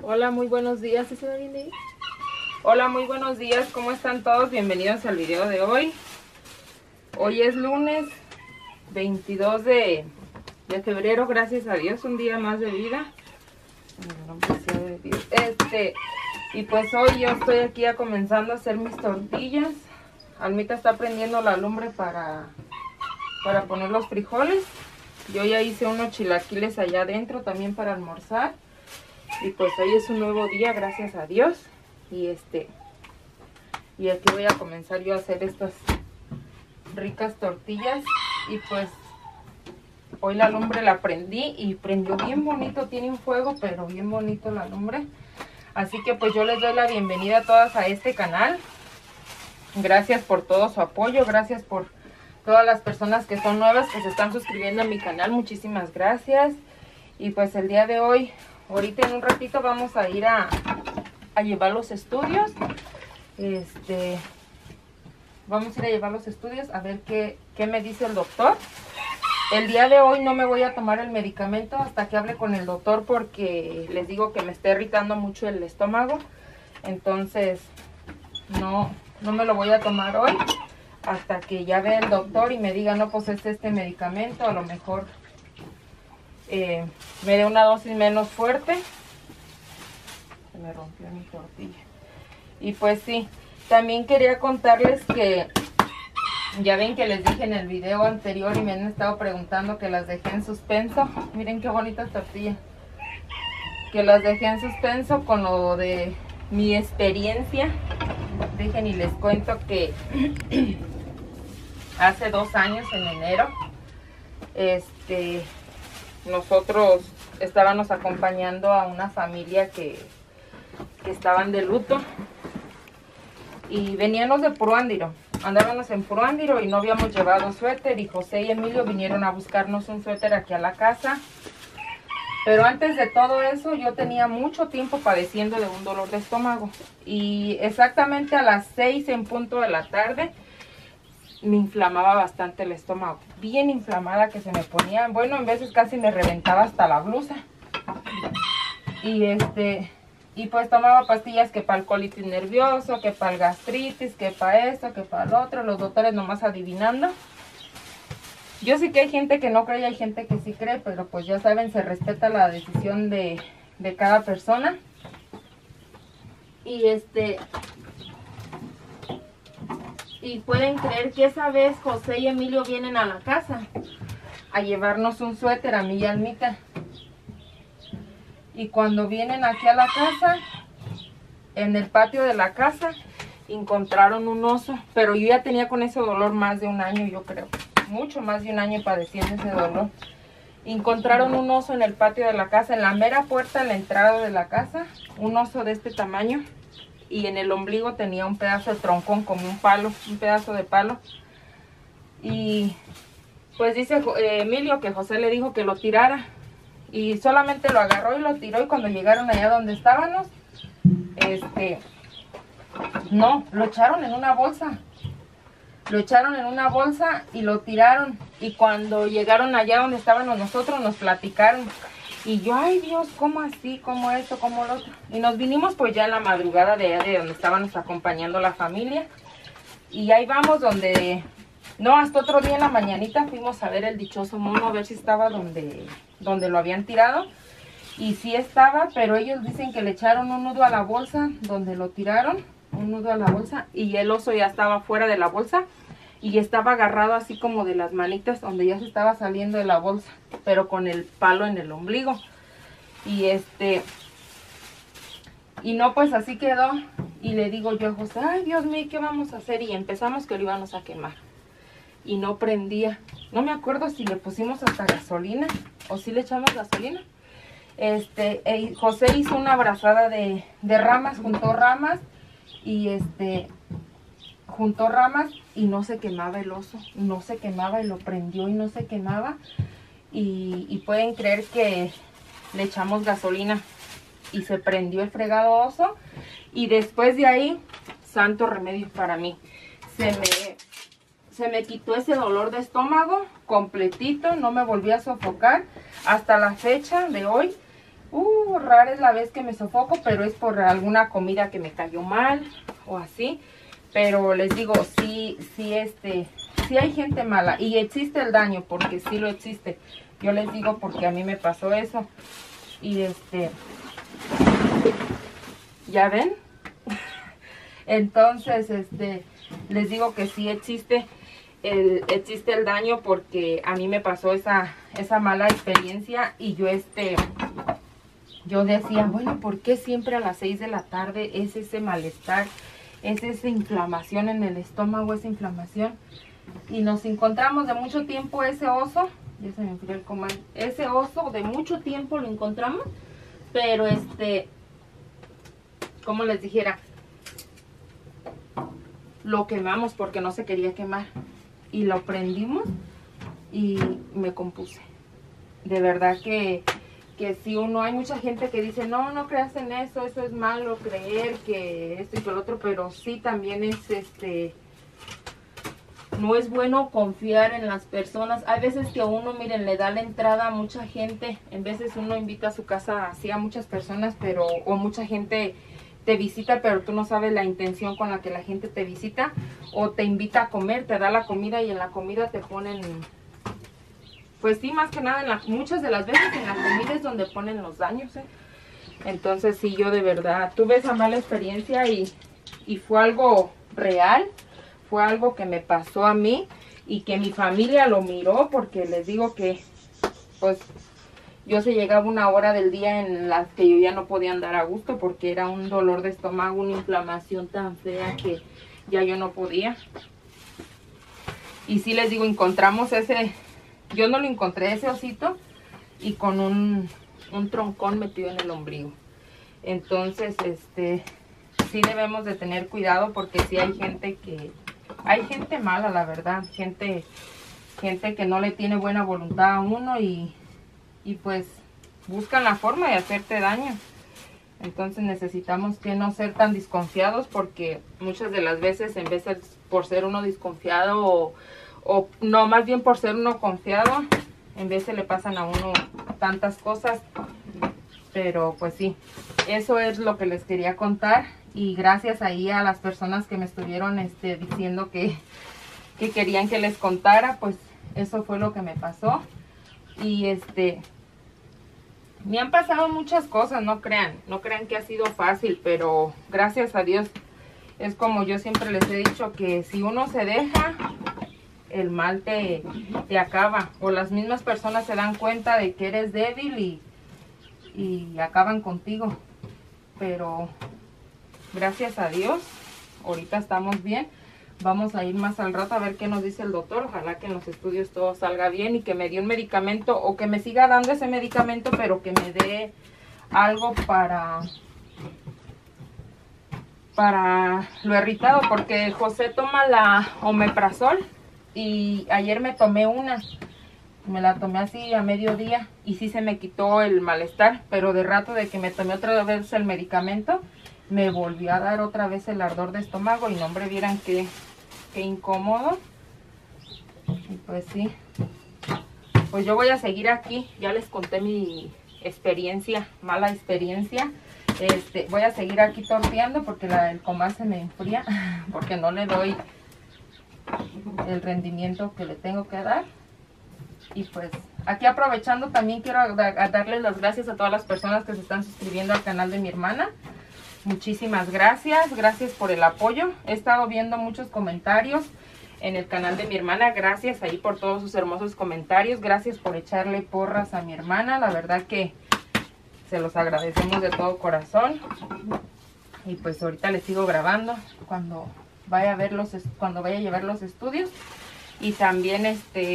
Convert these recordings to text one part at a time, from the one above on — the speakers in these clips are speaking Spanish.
Hola, muy buenos días. ¿Sí se ve bien ahí? Hola, muy buenos días. ¿Cómo están todos? Bienvenidos al video de hoy. Hoy es lunes 22 de febrero, gracias a Dios, un día más de vida. Y pues hoy yo estoy aquí ya comenzando a hacer mis tortillas. Almita está prendiendo la lumbre para poner los frijoles. Yo ya hice unos chilaquiles allá adentro también para almorzar. Y pues hoy es un nuevo día, gracias a Dios. Y aquí voy a comenzar yo a hacer estas ricas tortillas. Y pues hoy la lumbre la prendí y prendió bien bonito. Tiene un fuego, pero bien bonito la lumbre. Así que pues yo les doy la bienvenida a todas a este canal. Gracias por todo su apoyo, gracias por todas las personas que son nuevas, que se están suscribiendo a mi canal. Muchísimas gracias. Y pues el día de hoy, ahorita en un ratito vamos a ir a llevar los estudios. Vamos a ir a llevar los estudios a ver qué me dice el doctor. El día de hoy no me voy a tomar el medicamento hasta que hable con el doctor, porque les digo que me está irritando mucho el estómago. Entonces no me lo voy a tomar hoy hasta que ya vea el doctor y me diga, no, pues es este medicamento, a lo mejor me dé una dosis menos fuerte. Se me rompió mi tortilla. Y pues sí, también quería contarles que ya ven que les dije en el video anterior y me han estado preguntando que las dejé en suspenso. Miren qué bonitas tortillas. Que las dejé en suspenso con lo de mi experiencia. Dejen y les cuento que hace 2 años, en enero, nosotros estábamos acompañando a una familia que estaban de luto. Y veníamos de Puruándiro. Andábamos en Puruándiro y no habíamos llevado suéter, y José y Emilio vinieron a buscarnos un suéter aquí a la casa. Pero antes de todo eso, yo tenía mucho tiempo padeciendo de un dolor de estómago. Y exactamente a las 6 en punto de la tarde, me inflamaba bastante el estómago. Bien inflamada, que se me ponía, bueno, en veces casi me reventaba hasta la blusa. Y pues tomaba pastillas que para el colitis nervioso, que para el gastritis, que para esto, que para lo otro. Los doctores nomás adivinando. Yo sí que hay gente que no cree y hay gente que sí cree, pero pues ya saben, se respeta la decisión de cada persona. Y pueden creer que esa vez José y Emilio vienen a la casa a llevarnos un suéter a mí y a Almita. Y cuando vienen aquí a la casa, en el patio de la casa, encontraron un oso. Pero yo ya tenía con ese dolor más de un año, yo creo. Mucho más de un año padeciendo ese dolor. Encontraron un oso en el patio de la casa, en la mera puerta de la entrada de la casa. Un oso de este tamaño. Y en el ombligo tenía un pedazo de troncón, como un palo, un pedazo de palo. Y pues dice Emilio que José le dijo que lo tirara. Y solamente lo agarró y lo tiró, y cuando llegaron allá donde estábamos, no, lo echaron en una bolsa. Lo echaron en una bolsa y lo tiraron. Y cuando llegaron allá donde estábamos nosotros, nos platicaron. Y yo, ay Dios, ¿cómo así? ¿Cómo esto? ¿Cómo lo otro? Y nos vinimos pues ya en la madrugada de donde estábamos acompañando la familia. Y ahí vamos donde... No, hasta otro día en la mañanita fuimos a ver el dichoso mono, a ver si estaba donde lo habían tirado. Y sí estaba, pero ellos dicen que le echaron un nudo a la bolsa donde lo tiraron, un nudo a la bolsa, y el oso ya estaba fuera de la bolsa y estaba agarrado así como de las manitas donde ya se estaba saliendo de la bolsa, pero con el palo en el ombligo. Y no, pues así quedó. Y le digo yo a José, ay Dios mío, ¿qué vamos a hacer? Y empezamos que lo íbamos a quemar. Y no prendía. No me acuerdo si le pusimos hasta gasolina o si le echamos gasolina. José hizo una abrazada de ramas, juntó ramas y juntó ramas y no se quemaba el oso, no se quemaba, y lo prendió y no se quemaba. Y pueden creer que le echamos gasolina y se prendió el fregado oso. Y después de ahí, santo remedio para mí, se me quitó ese dolor de estómago completito, no me volví a sofocar. Hasta la fecha de hoy Rara es la vez que me sofoco, pero es por alguna comida que me cayó mal o así. Pero les digo, sí hay gente mala y existe el daño, porque sí lo existe. Yo les digo porque a mí me pasó eso. Y ¿ya ven? Entonces, les digo que sí existe el daño, porque a mí me pasó esa mala experiencia. Y yo decía, bueno, ¿por qué siempre a las 6 de la tarde es ese malestar? Es esa inflamación en el estómago, esa inflamación. Y nos encontramos de mucho tiempo ese oso. Ya se me enfrió el comal. Ese oso de mucho tiempo lo encontramos. Pero como les dijera, lo quemamos porque no se quería quemar. Y lo prendimos y me compuse. De verdad que si hay mucha gente que dice, no creas en eso es malo creer que esto y que lo otro, pero sí también es no es bueno confiar en las personas. Hay veces que uno, miren, le da la entrada a mucha gente. En veces uno invita a su casa así a muchas personas, o mucha gente te visita, pero tú no sabes la intención con la que la gente te visita, o te invita a comer, te da la comida y en la comida te ponen, pues sí, más que nada, muchas de las veces en la comida es donde ponen los daños, Entonces sí, yo de verdad tuve esa mala experiencia y fue algo real, fue algo que me pasó a mí y que mi familia lo miró, porque les digo que pues yo se llegaba una hora del día en la que yo ya no podía andar a gusto, porque era un dolor de estómago, una inflamación tan fea que ya yo no podía. Y sí les digo, encontramos yo no lo encontré, ese osito, y con un troncón metido en el ombligo. Entonces, sí debemos de tener cuidado, porque sí hay gente mala, la verdad, gente que no le tiene buena voluntad a uno y pues buscan la forma de hacerte daño. Entonces necesitamos que no ser tan desconfiados, porque muchas de las veces, en vez de por ser uno desconfiado o no, más bien por ser uno confiado, en vez le pasan a uno tantas cosas. Pero pues sí, eso es lo que les quería contar. Y gracias ahí a las personas que me estuvieron diciendo que querían que les contara, pues eso fue lo que me pasó. Y me han pasado muchas cosas, no crean que ha sido fácil, pero gracias a Dios, es como yo siempre les he dicho, que si uno se deja, el mal te acaba, o las mismas personas se dan cuenta de que eres débil y acaban contigo. Pero gracias a Dios, ahorita estamos bien. Vamos a ir más al rato a ver qué nos dice el doctor. Ojalá que en los estudios todo salga bien y que me dé un medicamento, o que me siga dando ese medicamento, pero que me dé algo para lo irritado, porque José toma la omeprazol y ayer me tomé me la tomé así a mediodía y sí se me quitó el malestar, pero de rato de que me tomé otra vez el medicamento, me volvió a dar otra vez el ardor de estómago y no, hombre, vieran qué incómodo. Y pues sí, pues yo voy a seguir aquí. Ya les conté mi experiencia, mala experiencia. Voy a seguir aquí torteando porque el comal se me enfría, porque no le doy el rendimiento que le tengo que dar. Y pues aquí aprovechando, también quiero darles las gracias a todas las personas que se están suscribiendo al canal de mi hermana. Muchísimas gracias por el apoyo. He estado viendo muchos comentarios en el canal de mi hermana. Gracias ahí por todos sus hermosos comentarios. Gracias por echarle porras a mi hermana. La verdad que se los agradecemos de todo corazón. Y pues ahorita les sigo grabando cuando vaya a llevar los estudios. Y también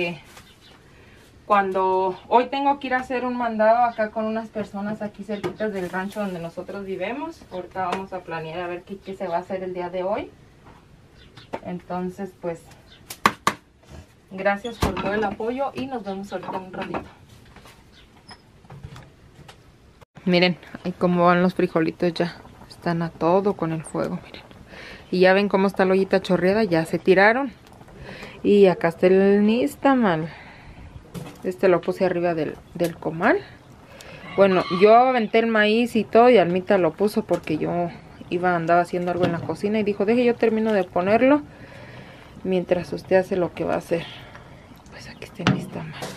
cuando hoy tengo que ir a hacer un mandado acá con unas personas aquí cerquitas del rancho donde nosotros vivimos. Ahorita vamos a planear a ver qué se va a hacer el día de hoy. Entonces pues gracias por todo el apoyo y nos vemos ahorita en un ratito. Miren, ahí cómo van los frijolitos, ya están a todo con el fuego, miren. Y ya ven cómo está la ollita chorreada, ya se tiraron. Y acá está el nixtamal. Lo puse arriba del comal. Bueno, yo aventé el maíz y todo y Almita lo puso porque yo andaba haciendo algo en la cocina y dijo, deje yo termino de ponerlo mientras usted hace lo que va a hacer. Pues aquí está en mis tamales.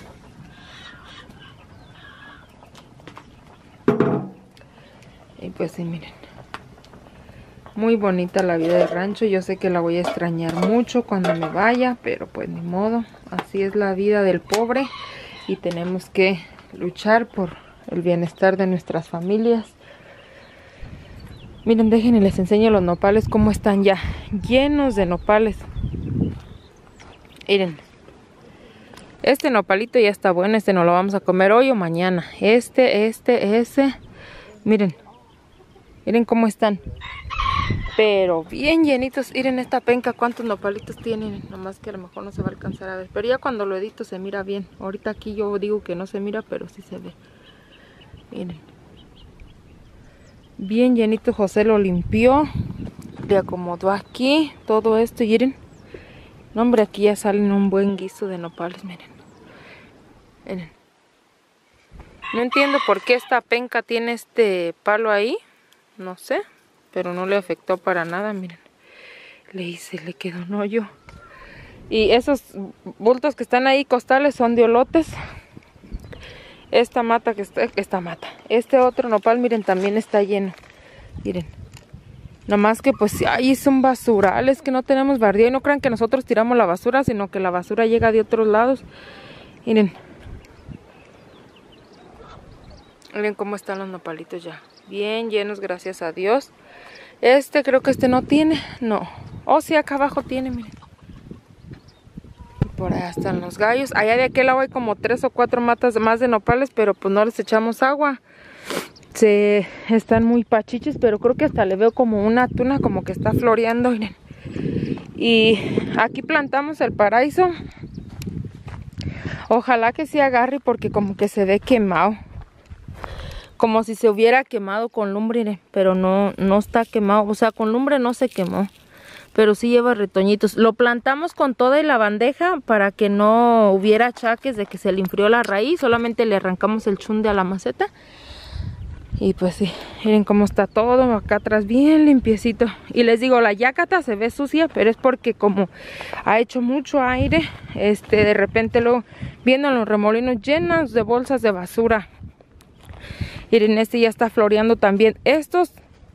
Y pues sí, miren. Muy bonita la vida de rancho. Yo sé que la voy a extrañar mucho cuando me vaya, pero pues ni modo. Así es la vida del pobre y tenemos que luchar por el bienestar de nuestras familias. Miren, dejen y les enseño los nopales cómo están ya llenos de nopales. Miren, este nopalito ya está bueno. Este no lo vamos a comer hoy o mañana. Ese. Miren, miren cómo están. Pero bien llenitos. Miren esta penca, cuántos nopalitos tienen. Nomás que a lo mejor no se va a alcanzar a ver. Pero ya cuando lo edito se mira bien. Ahorita aquí yo digo que no se mira, pero sí se ve. Miren. Bien llenito. José lo limpió. Le acomodó aquí todo esto. Y miren. No, hombre, aquí ya salen un buen guiso de nopales. Miren. Miren. No entiendo por qué esta penca tiene este palo ahí. No sé. Pero no le afectó para nada, miren. Le quedó un hoyo. Y esos bultos que están ahí, costales, son de olotes. Esta mata que está, este otro nopal, miren, también está lleno. Miren. Nomás que pues ahí son basurales, que no tenemos bardía. Y no crean que nosotros tiramos la basura, sino que la basura llega de otros lados. Miren. Miren cómo están los nopalitos ya. Bien llenos, gracias a Dios. Creo que no tiene, no. Oh, sí, acá abajo tiene, miren. Y por allá están los gallos. Allá de aquel lado hay como 3 o 4 matas más de nopales, pero pues no les echamos agua. Están muy pachiches, pero creo que hasta le veo como una tuna como que está floreando, miren. Y aquí plantamos el paraíso. Ojalá que sí agarre porque como que se ve quemado. Como si se hubiera quemado con lumbre, pero no está quemado. O sea, con lumbre no se quemó, pero sí lleva retoñitos. Lo plantamos con toda la bandeja para que no hubiera achaques de que se le enfrió la raíz. Solamente le arrancamos el chunde a la maceta. Y pues sí, miren cómo está todo acá atrás, bien limpiecito. Y les digo, la yácata se ve sucia, pero es porque como ha hecho mucho aire, de repente luego viendo los remolinos llenos de bolsas de basura. Miren, ya está floreando también. Estos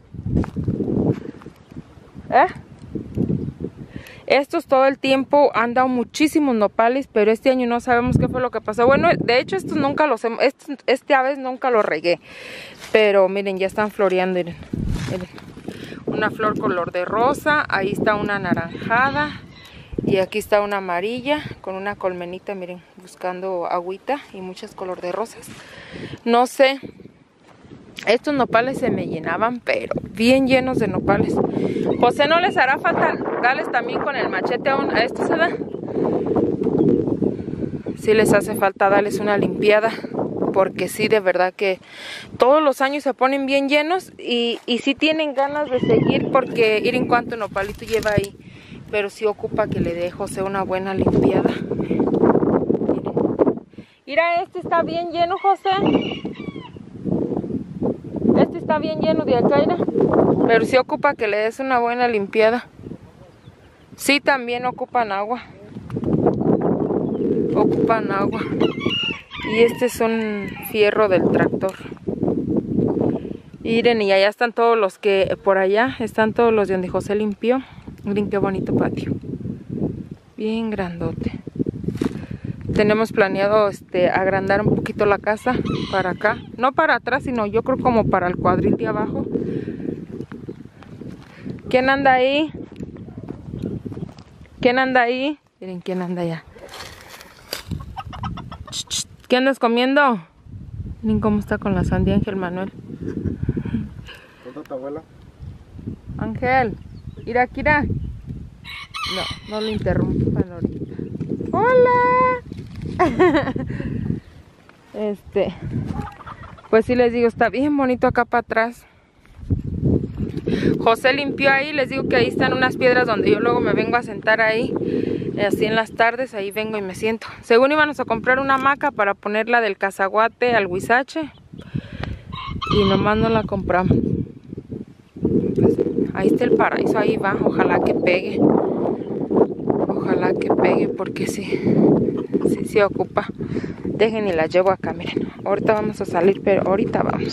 todo el tiempo han dado muchísimos nopales, pero este año no sabemos qué fue lo que pasó. Bueno, de hecho estos nunca los hemos, esta vez nunca los regué. Pero miren, ya están floreando, miren. Una flor color de rosa, ahí está una anaranjada. Y aquí está una amarilla con una colmenita, miren, buscando agüita y muchas color de rosas. No sé. Estos nopales se me llenaban, pero bien llenos de nopales. José, ¿no les hará falta darles también con el machete a estos, se da? Sí les hace falta darles una limpiada, porque sí, de verdad que todos los años se ponen bien llenos y sí tienen ganas de seguir, porque miren cuánto nopalito lleva ahí. Pero sí ocupa que le dé José una buena limpiada. Mira, este está bien lleno, José. Está bien lleno de acá, mira. Pero sí ocupa que le des una buena limpiada. Sí, también ocupan agua. Y este es un fierro del tractor. Miren, y allá están todos los que, por allá, están todos los de donde José limpió. Miren qué bonito patio. Bien grandote. Tenemos planeado agrandar un poquito la casa para acá. No para atrás, sino yo creo como para el cuadril de abajo. ¿Quién anda ahí? ¿Quién anda ahí? Miren quién anda allá. ¿Qué andas comiendo? Miren cómo está con la sandía Ángel Manuel. ¿Dónde está tu abuela? Ángel, mira, Kira. No lo interrumpan ahorita. ¡Hola! Pues sí les digo, está bien bonito acá para atrás. José limpió ahí, les digo que ahí están unas piedras donde yo luego me vengo a sentar ahí. Así en las tardes, ahí vengo y me siento. Según íbamos a comprar una hamaca para ponerla del cazaguate al huizache, y nomás no la compramos. Pues, ahí está el paraíso, ahí va, ojalá que pegue. Ojalá que pegue porque sí ocupa. Dejen y la llevo acá, miren. Ahorita vamos a salir, pero ahorita vamos.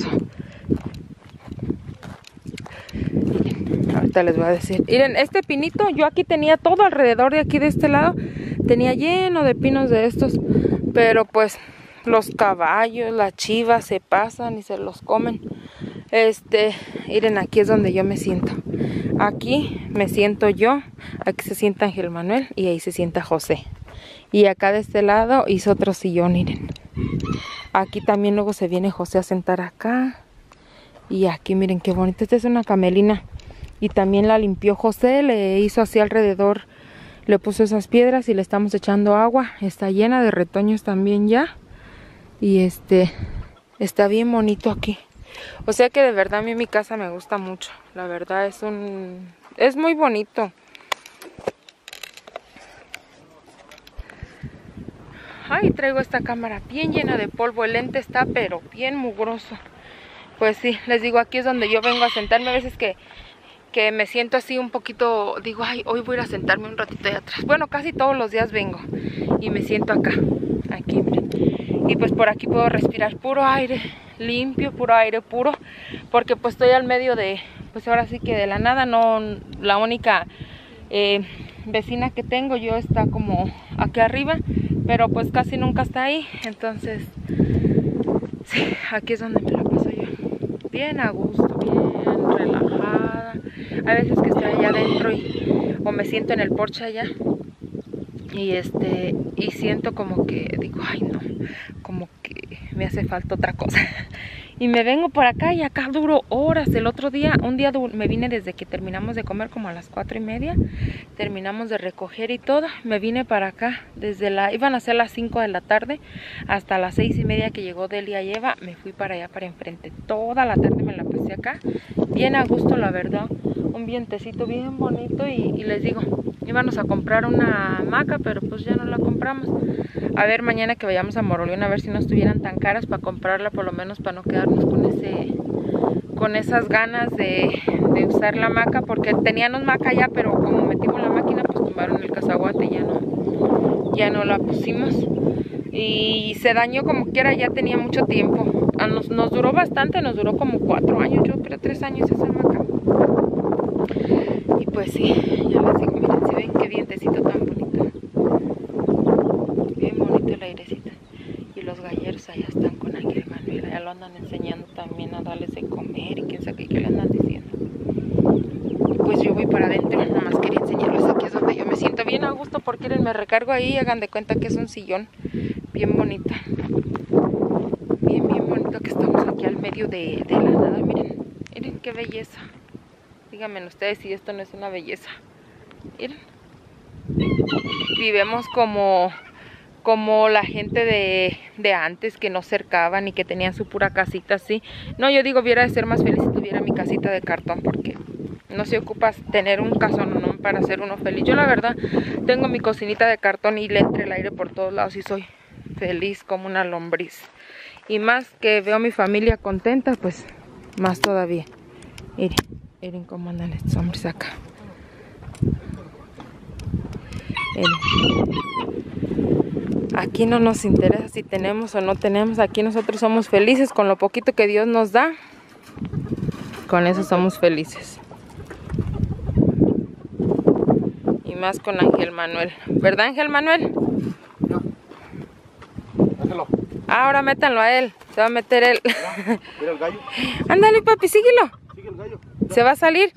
Ahorita les voy a decir. Miren, este pinito, yo aquí tenía todo alrededor de aquí de este lado. Tenía lleno de pinos de estos. Pero pues los caballos, las chivas se pasan y se los comen. Miren, aquí es donde yo me siento. Aquí me siento yo. Aquí se sienta Ángel Manuel y ahí se sienta José. Y acá de este lado hizo otro sillón, miren. Aquí también luego se viene José a sentar acá. Y aquí miren qué bonito. Esta es una camelina. Y también la limpió José. Le hizo así alrededor. Le puso esas piedras y le estamos echando agua. Está llena de retoños también ya. Y está bien bonito aquí. O sea que de verdad a mí mi casa me gusta mucho. La verdad es muy bonito. Ay, traigo esta cámara bien llena de polvo. El lente está pero bien mugroso. Pues sí, les digo, aquí es donde yo vengo a sentarme. A veces que me siento así un poquito, digo, ay, hoy voy a ir a sentarme un ratito allá atrás. Bueno, casi todos los días vengo y me siento acá. Aquí, miren. Y pues por aquí puedo respirar puro aire limpio, puro aire puro. Porque pues estoy al medio de, pues ahora sí que de la nada. No, la única vecina que tengo yo está como aquí arriba. Pero pues casi nunca está ahí. Entonces, sí, aquí es donde me la paso yo. Bien a gusto, bien relajada. Hay veces que estoy allá adentro o me siento en el porche allá. Y siento como que digo, ay no, como que me hace falta otra cosa. Y me vengo por acá y acá duro horas. El otro día, me vine desde que terminamos de comer como a las 4:30. Terminamos de recoger y todo. Me vine para acá iban a ser las 5 de la tarde hasta las 6:30 que llegó Delia y Eva. Me fui para allá para enfrente. Toda la tarde me la pasé acá. Bien a gusto, la verdad. Un vientecito bien bonito y les digo, íbamos a comprar una hamaca, pero pues ya no la compramos. A ver, mañana que vayamos a Moroleón, a ver si no estuvieran tan caras para comprarla, por lo menos para no quedarnos con esas ganas de usar la hamaca, porque teníamos hamaca ya, pero como metimos la máquina, pues tumbaron el cacahuate y ya no la pusimos. Y se dañó como quiera, ya tenía mucho tiempo. Nos duró bastante, nos duró como 4 años, yo creo 3 años esa hamaca. Y pues sí, ya les digo, miren, si ven qué vientecito tan bonito. Bien bonito el airecito. Y los galleros allá están con Ángel Manuel, allá lo andan enseñando también a darles de comer y quién sabe qué le andan diciendo. Y pues yo voy para adentro, nomás quería enseñarles, aquí es donde yo me siento bien a gusto porque me recargo ahí y hagan de cuenta que es un sillón bien bonito. Bien bonito que estamos aquí al medio de la nada, miren qué belleza. Díganme ustedes si esto no es una belleza. Miren. Vivimos como la gente de antes, que no cercaban y que tenían su pura casita así. No, yo digo, hubiera de ser más feliz si tuviera mi casita de cartón, porque no se ocupa tener un casonón para ser uno feliz. Yo la verdad tengo mi cocinita de cartón y le entra el aire por todos lados y soy feliz como una lombriz. Y más que veo a mi familia contenta, pues más todavía. Miren cómo andan estos hombres acá. Aquí no nos interesa si tenemos o no tenemos. Aquí nosotros somos felices con lo poquito que Dios nos da. Con eso somos felices. Y más con Ángel Manuel. ¿Verdad, Ángel Manuel? No. Déjalo. Ahora métanlo a él. Se va a meter él. Mira el gallo. Ándale, papi, síguelo. Sigue el gallo. Se va a salir.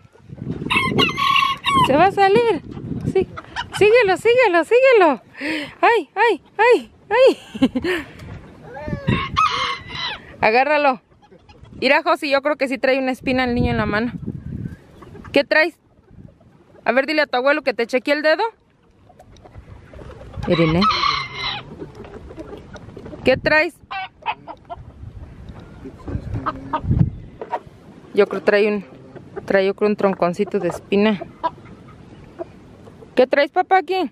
Se va a salir. Sí. Síguelo. Ay. Agárralo. Mira, José, yo creo que sí trae una espina el niño en la mano. ¿Qué traes? A ver, dile a tu abuelo que te chequee el dedo. Miren, ¿qué traes? Yo creo trae un tronconcito de espina. ¿Qué traes, papá, aquí?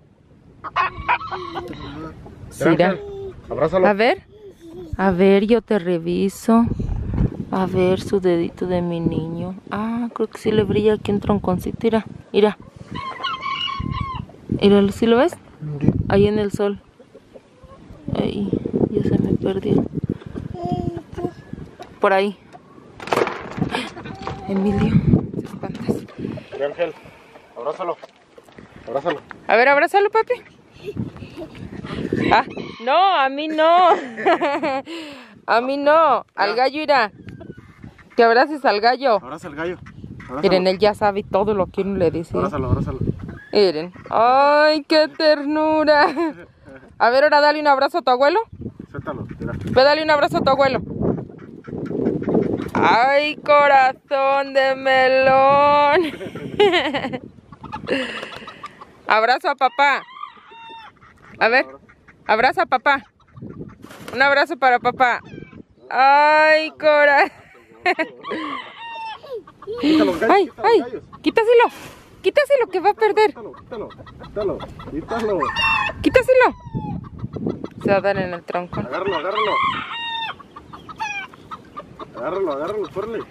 Sí, Abrázalo. A ver, yo te reviso. A ver su dedito de mi niño. Ah, creo que sí le brilla aquí un tronconcito. Mira, mira. Mira, ¿sí lo ves? Ahí en el sol. Ahí, ya se me perdió. Por ahí. Emilio, te espantas. Mira, Ángel, abrázalo. Abrázalo. A ver, abrázalo, papi. Ah, no, a mí no. A mí no. Al gallo irá. Que abraces al gallo. Abraza al gallo. Abrázalo. Miren, él ya sabe todo lo que uno le dice. Abrázalo, abrázalo. Miren. ¡Ay, qué ternura! A ver, ahora dale un abrazo a tu abuelo. Suéltalo, mira. Ve, dale un abrazo a tu abuelo. ¡Ay, corazón de melón! Abrazo a papá. A ver, abraza a papá. Un abrazo para papá. ¡Ay, corazón! Quítalo, gallo, ¡Ay, quítalo, ay! gallos. ¡Quítaselo! ¡Quítaselo que va a perder! Quítalo, quítalo, quítalo, quítalo. ¡Quítaselo! Se va a dar en el tronco. Agárralo, agárralo. Agárralo, agárralo, córrele.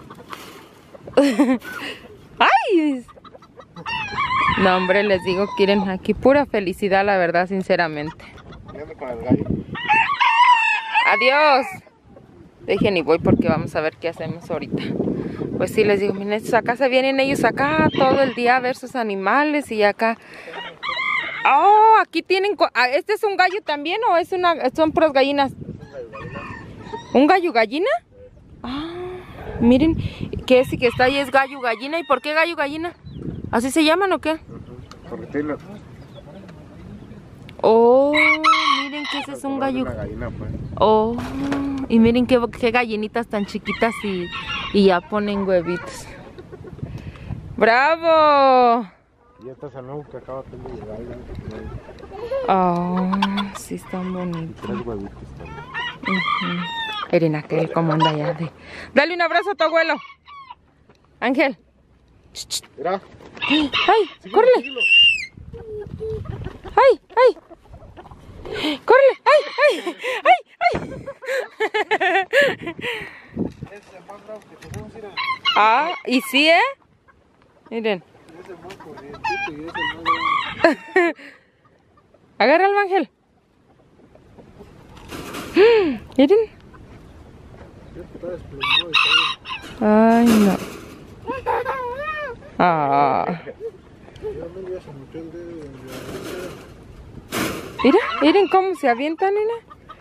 ¡Ay! No, hombre, les digo, quieren aquí pura felicidad, la verdad, sinceramente. Fíjate con el gallo. ¡Adiós! Dejen y voy porque vamos a ver qué hacemos ahorita. Pues sí, les digo, miren, estos acá se vienen ellos acá todo el día a ver sus animales y acá... ¡Oh! Aquí tienen... ¿Este es un gallo también o es son puras gallinas? ¿Un gallo gallina? Ah, miren, que ese que está ahí es gallo gallina. ¿Y por qué gallo gallina? ¿Así se llaman o qué? Corretelo. Oh, miren que ese es un gallo. Una gallina, pues. Oh, y miren qué gallinitas tan chiquitas y ya ponen huevitos. ¡Bravo! Y este es el nuevo que acaba de llegar. Oh, sí están bonitos. 3 huevitos también. Miren aquel cómo anda ya de... Dale un abrazo a tu abuelo. Ángel. Mira. ¡Ay! Síguelo, ¡Córrele! síguelo. ¡Ay! ¡Ay! ¡Córrele! ¡Ay! ¡Ay! ¡Ay! ¡Ay! Ese es el más bravo que tenemos, mira. Ah, ¿y sí, Miren. Ese es el más corrientito y ese es el más grande. Agárralo, Ángel. Miren. Está desplomado y todo. Ay, no. Ah. Ya se metió el dedo en la... Mira, miren cómo se avientan, nena.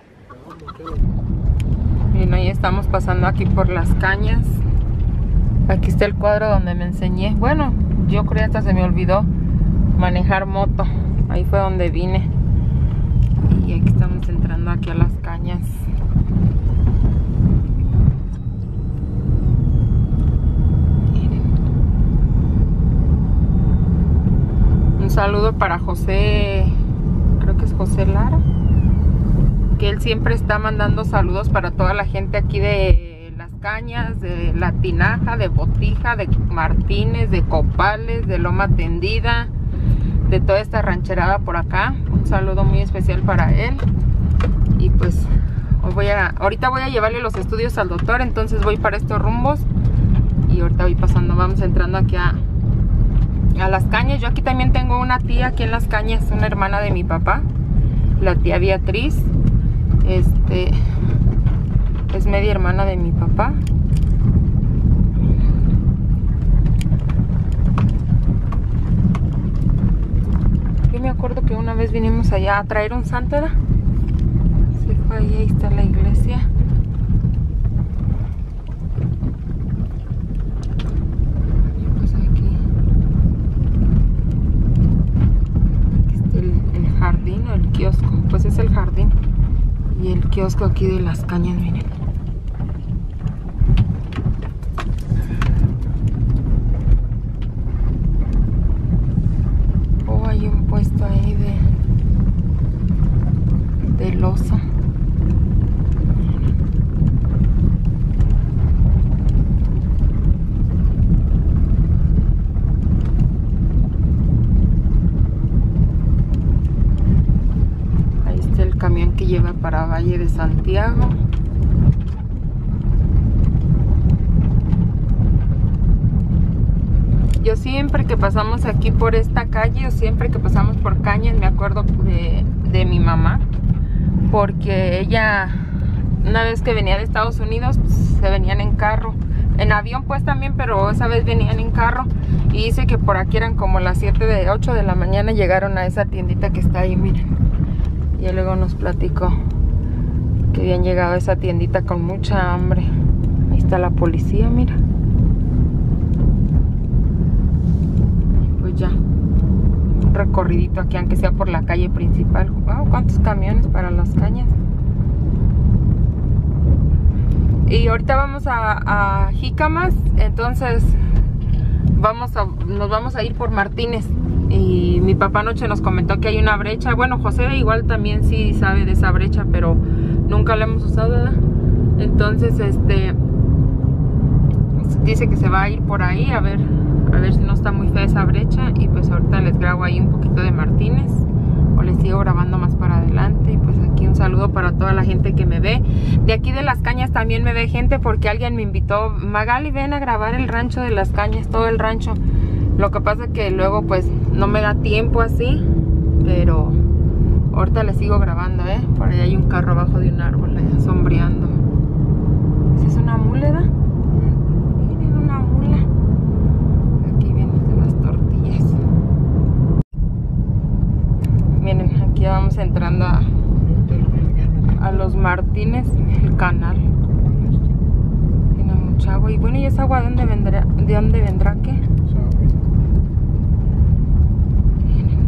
Miren, ahí estamos pasando aquí por las cañas. Aquí está el cuadro donde me enseñé. Bueno, yo creo que hasta se me olvidó manejar moto. Ahí fue donde vine. Y aquí estamos entrando aquí a las cañas. Miren. Un saludo para José, creo que es José Lara, que él siempre está mandando saludos para toda la gente aquí de Las Cañas, de La Tinaja, de Botija, de Martínez, de Copales, de Loma Tendida, de toda esta rancherada por acá. Un saludo muy especial para él. Y pues ahorita voy a llevarle los estudios al doctor, entonces voy para estos rumbos. Y ahorita voy pasando, vamos entrando aquí a Las Cañas. Yo aquí también tengo una tía aquí en Las Cañas, una hermana de mi papá, la tía Beatriz. Es media hermana de mi papá. Yo me acuerdo que una vez vinimos allá a traer un santo, ¿verdad? Sí, fue ahí está la iglesia. Y pues aquí está el jardín o el kiosco. Pues es el jardín. Y el kiosco aquí de Las Cañas, miren. Oh, hay un puesto ahí de loza. Ahí está el camión que lleva para Valle de Santiago. Yo siempre que pasamos aquí por esta calle, o siempre que pasamos por Cañas, me acuerdo de mi mamá, porque ella, una vez que venía de Estados Unidos, pues, se venían en carro, en avión pues también, pero esa vez venían en carro, y dice que por aquí eran como las 8 de la mañana, llegaron a esa tiendita que está ahí, miren, y luego nos platicó que habían llegado a esa tiendita con mucha hambre. Ahí está la policía, mira. Ya, un recorridito aquí, aunque sea por la calle principal. Wow, cuántos camiones para las Cañas. Y ahorita vamos a Jícamas, entonces nos vamos a ir por Martínez. Y mi papá anoche nos comentó que hay una brecha. Bueno, José igual también sí sabe de esa brecha, pero nunca la hemos usado, ¿verdad? Entonces dice que se va a ir por ahí a ver si no está muy fea esa brecha. Y pues ahorita les grabo ahí un poquito de Martínez, o les sigo grabando más para adelante. Y pues aquí un saludo para toda la gente que me ve. De aquí de Las Cañas también me ve gente, porque alguien me invitó: Magali, ven a grabar el rancho de Las Cañas, todo el rancho. Lo que pasa que luego pues no me da tiempo así, pero ahorita les sigo grabando, Por ahí hay un carro abajo de un árbol, sombreando. ¿Esa es una muleda? Miren, aquí vamos entrando a los Martínez, el canal. Tiene mucha agua. Y bueno, ¿y esa agua de dónde vendrá? ¿De dónde vendrá qué? Miren.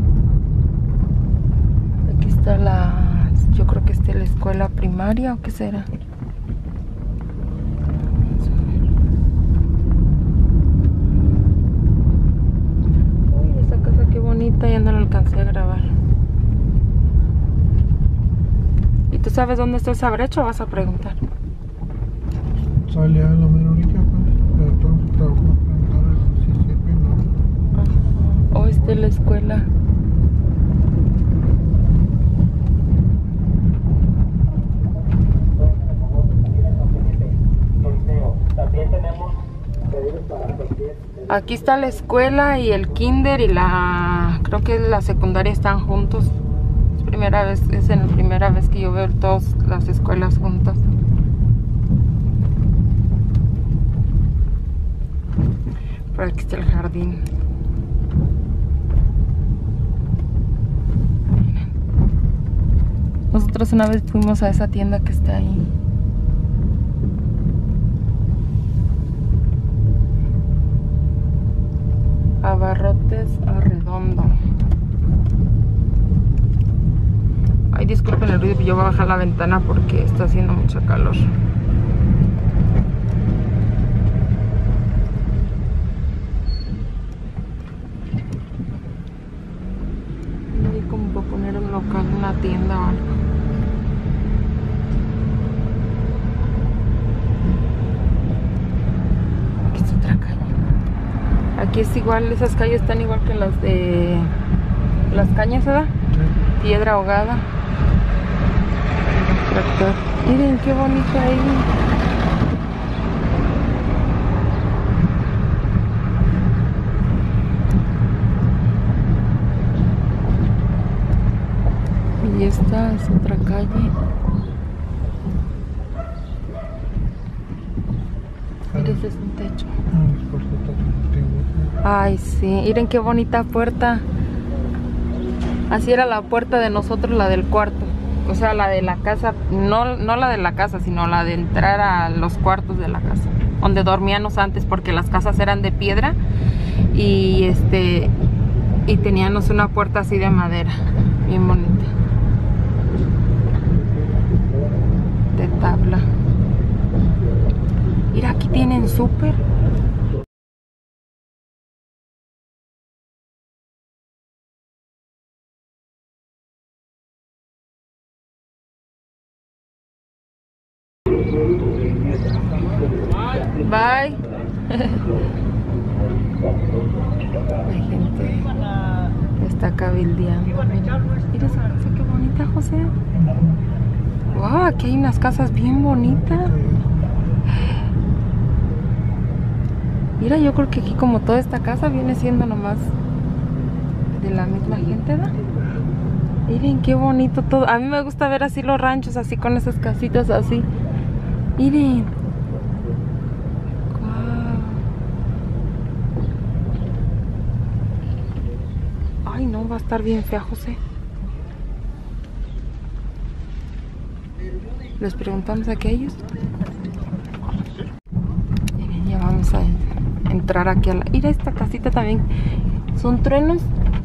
Aquí está yo creo que esta es la escuela primaria, ¿o qué será? Uy, esa casa qué bonita, ya no la alcancé a grabar. ¿Tú sabes dónde está esa brecha o vas a preguntar? Sale a la mera orilla, pues, pero todo trabajo preguntar si sirve o no. O esta es la escuela. Aquí está la escuela y el kinder y creo que la secundaria están juntos. Es la primera vez que yo veo todas las escuelas juntas. Por aquí está el jardín. Nosotros una vez fuimos a esa tienda que está ahí. Abarrotes Arredondo. Ay, disculpen el ruido, yo voy a bajar la ventana porque está haciendo mucho calor. Hay como para poner un local, una tienda o algo. Aquí es otra calle. Aquí es igual, esas calles están igual que las de Las Cañas, ¿verdad? Sí. Piedra ahogada. Tractor. Miren qué bonito ahí. Y esta es otra calle. Miren, ese es un techo. Ay, sí. Miren qué bonita puerta. Así era la puerta de nosotros, la del cuarto. O sea, la de la casa, no la de la casa, sino la de entrar a los cuartos de la casa, donde dormíamos antes, porque las casas eran de piedra y teníamos una puerta así de madera, bien bonita, de tabla. Mira, aquí tienen súper. Bye. La gente está cabildeando. Mira esa casa, qué bonita, José. Wow, aquí hay unas casas bien bonitas. Mira, yo creo que aquí como toda esta casa viene siendo nomás de la misma gente, ¿no? Miren qué bonito todo. A mí me gusta ver así los ranchos, así con esas casitas así. Miren. Wow. Ay, no, va a estar bien fea, José. Les preguntamos a aquellos. Miren, ya vamos a entrar aquí a la... Mira, esta casita también. ¿Son truenos?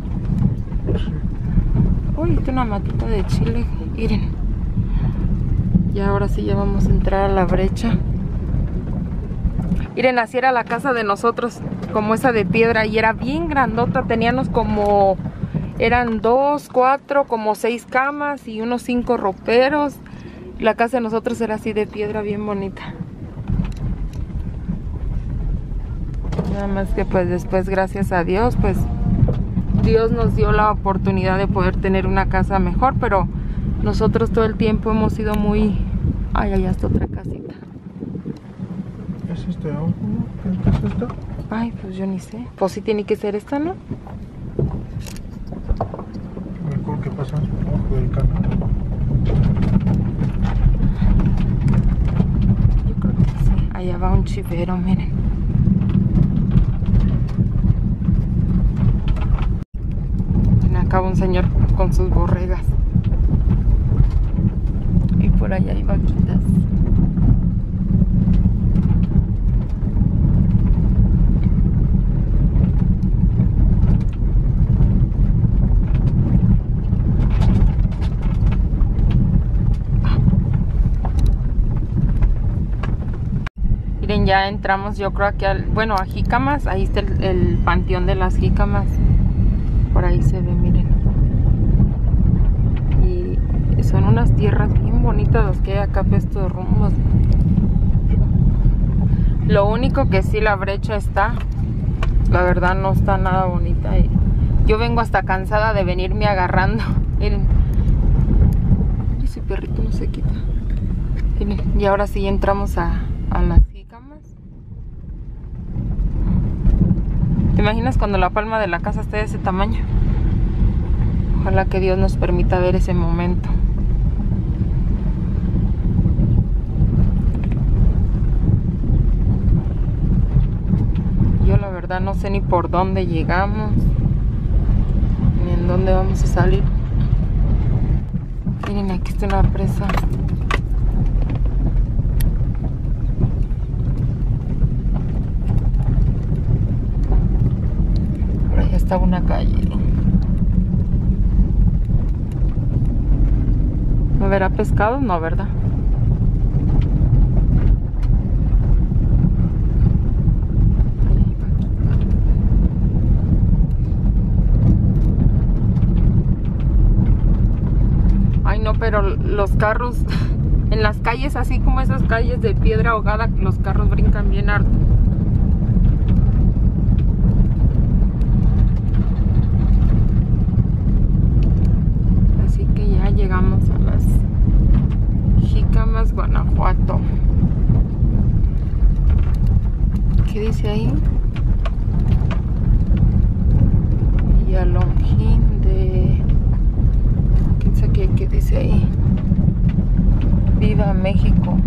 Uy, esta es una matita de chile. Miren. Y ahora sí ya vamos a entrar a la brecha. Miren, así era la casa de nosotros, como esa de piedra, y era bien grandota. Teníamos como... Eran 2, 4, como 6 camas y unos 5 roperos. La casa de nosotros era así de piedra, bien bonita. Nada más que pues después, gracias a Dios, pues Dios nos dio la oportunidad de poder tener una casa mejor, pero nosotros todo el tiempo hemos sido muy... Ay, allá está otra casita. ¿Es este ojo? ¿Qué es esto? Ay, pues yo ni sé. Pues sí tiene que ser esta, ¿no? Me acuerdo que pasamos por ojo del canal. Yo creo que sí. Allá va un chivero, miren. Acá va un señor con sus borregas. Y por allá hay vaquitas. Miren, ya entramos, yo creo que bueno, a Jícamas. Ahí está el panteón de las Jícamas. Por ahí se ve, miren. Y son unas tierras bien bonitas las que hay acá por estos rumbos. Lo único que sí, la brecha está, la verdad no está nada bonita. Y yo vengo hasta cansada de venirme agarrando. Miren. Ese perrito no se quita. Miren, y ahora sí entramos a las jícamas. ¿Te imaginas cuando la palma de la casa esté de ese tamaño? Ojalá que Dios nos permita ver ese momento. Yo la verdad no sé ni por dónde llegamos, ni en dónde vamos a salir. Miren, aquí está una presa. Por allá está una calle. ¿No verá pescado? No, ¿verdad? Ay, no, pero los carros en las calles, así como esas calles de piedra ahogada, los carros brincan bien harto. Así que ya llegamos a las Jícamas, Guanajuato. ¿Qué dice ahí? Villalongín de... ¿Quién sabe qué dice ahí? Viva México.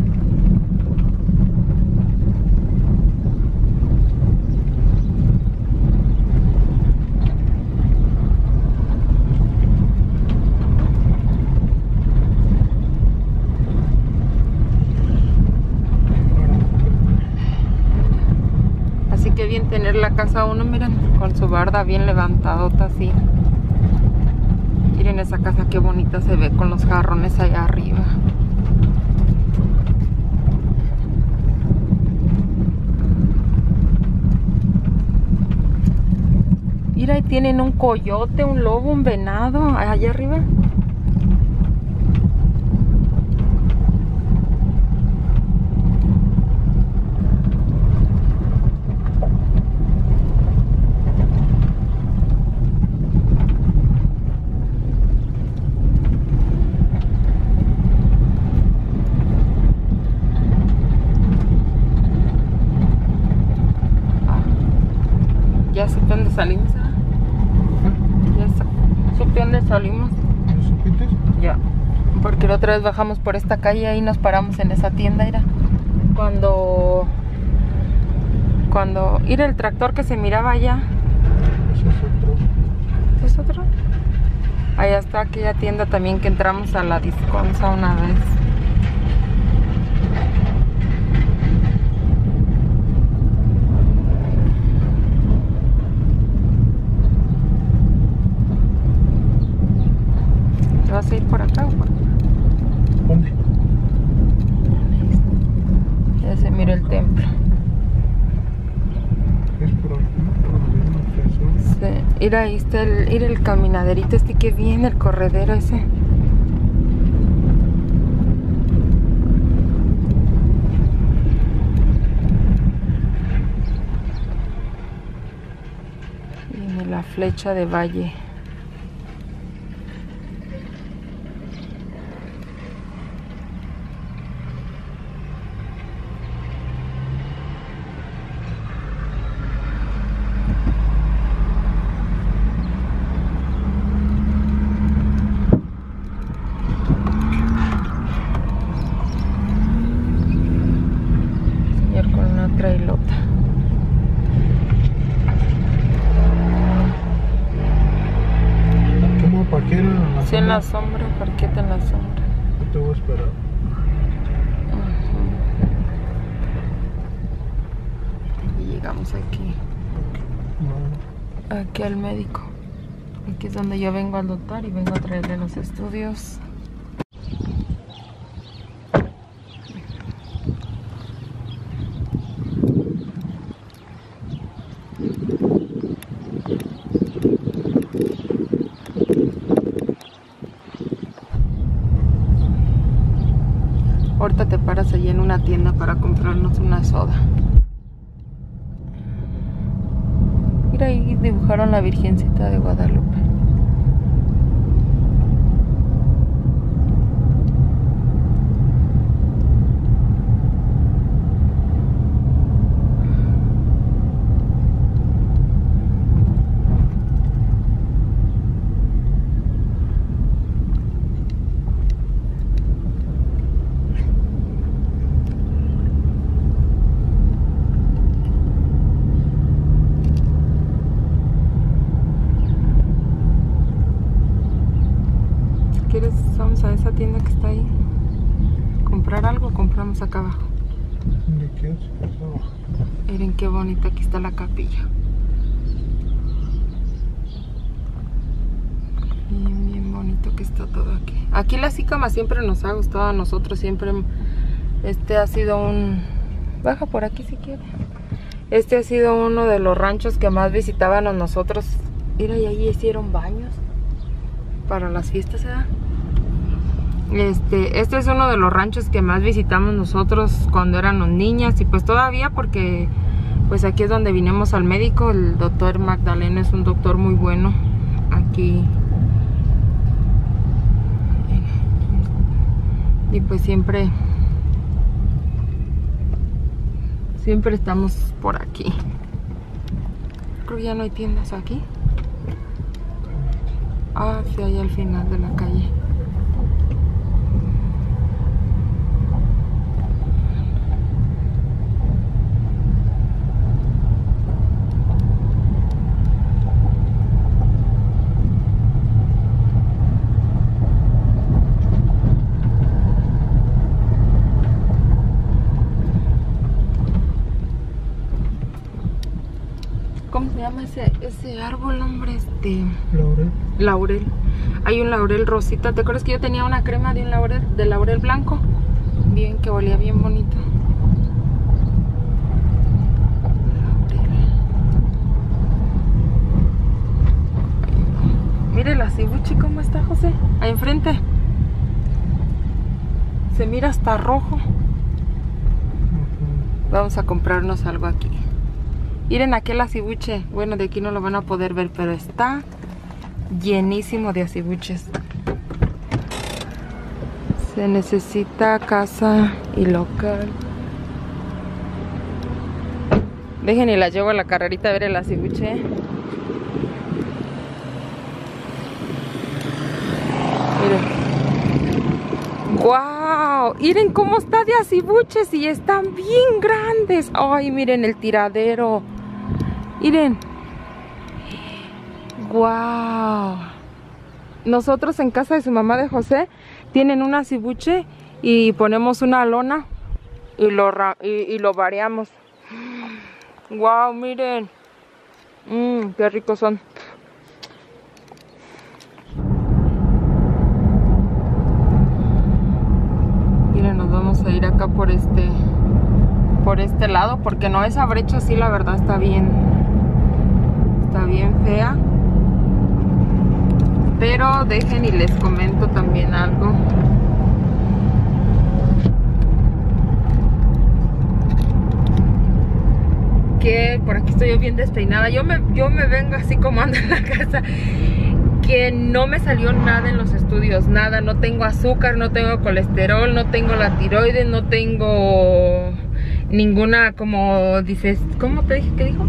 Así que bien tener la casa uno, miren, con su barda bien levantadota así. Miren esa casa, qué bonita se ve con los jarrones allá arriba. Mira, ahí tienen un coyote, un lobo, un venado, allá arriba. salimos, ¿verdad? Ya supe dónde salimos. ¿Ya supiste? Ya. Porque la otra vez bajamos por esta calle y nos paramos en esa tienda, era. Cuando ir el tractor que se miraba allá. Ese es otro. ¿Es otro? Allá está aquella tienda también que entramos a la Disconsa una vez. ¿Te vas a ir por acá o por acá? ¿Dónde? Ya se mira el templo. Es por aquí, por donde hay una casa. Sí. Mira, ahí está el caminaderito este que viene, el corredero ese. Viene la flecha de valle. Trailota. ¿Cómo parquear en la Sí, en la sombra, parqueta en la sombra. Yo te voy a esperar. Y llegamos aquí. No. Aquí al médico. Aquí es donde yo vengo al doctor y vengo a traerle los estudios. Ahorita te paras allí en una tienda para comprarnos una soda. Mira, ahí dibujaron la Virgencita de Guadalupe. ¿Quieres? Vamos a esa tienda que está ahí. ¿Comprar algo? Compramos acá abajo. ¿De qué es? Abajo. Miren qué bonita, aquí está la capilla. Bien bonito que está todo aquí. Aquí la Sícama siempre nos ha gustado a nosotros, siempre. Este ha sido un... Baja por aquí si quieres. Este ha sido uno de los ranchos que más visitábamos nosotros. Mira, y ahí hicieron baños para las fiestas, ¿verdad? Este es uno de los ranchos que más visitamos nosotros cuando éramos niñas y pues todavía, porque pues aquí es donde vinimos al médico. El doctor Magdalena es un doctor muy bueno aquí y pues siempre estamos por aquí. Creo que ya no hay tiendas aquí. Ah, sí, ahí al final de la calle. ¿Cómo se llama ese árbol, hombre? Laurel. Laurel. Hay un laurel rosita. ¿Te acuerdas que yo tenía una crema de un laurel blanco? Bien, que olía bien bonito. Laurel. Mire la cibuchi cómo está, José. Ahí enfrente. Se mira hasta rojo. Vamos a comprarnos algo aquí. Miren aquel acibuche. Bueno, de aquí no lo van a poder ver, pero está llenísimo de acibuches. Se necesita casa y local. Dejen y la llevo a la carrerita a ver el acibuche. ¡Wow! Miren cómo está de acibuches y están bien grandes. ¡Ay, miren el tiradero! Miren. ¡Wow! Nosotros en casa de su mamá de José tienen un acibuche y ponemos una lona y lo variamos. ¡Wow! Miren. ¡Qué ricos son! Nos vamos a ir acá por este lado, porque no, esa brecha sí la verdad está bien fea. Pero dejen y les comento también algo. Que por aquí estoy yo bien despeinada. Yo me vengo así como ando en la casa. Que no me salió nada en los estudios, nada, no tengo azúcar, no tengo colesterol, no tengo la tiroides, no tengo ninguna, como dices, ¿cómo te dije que dijo?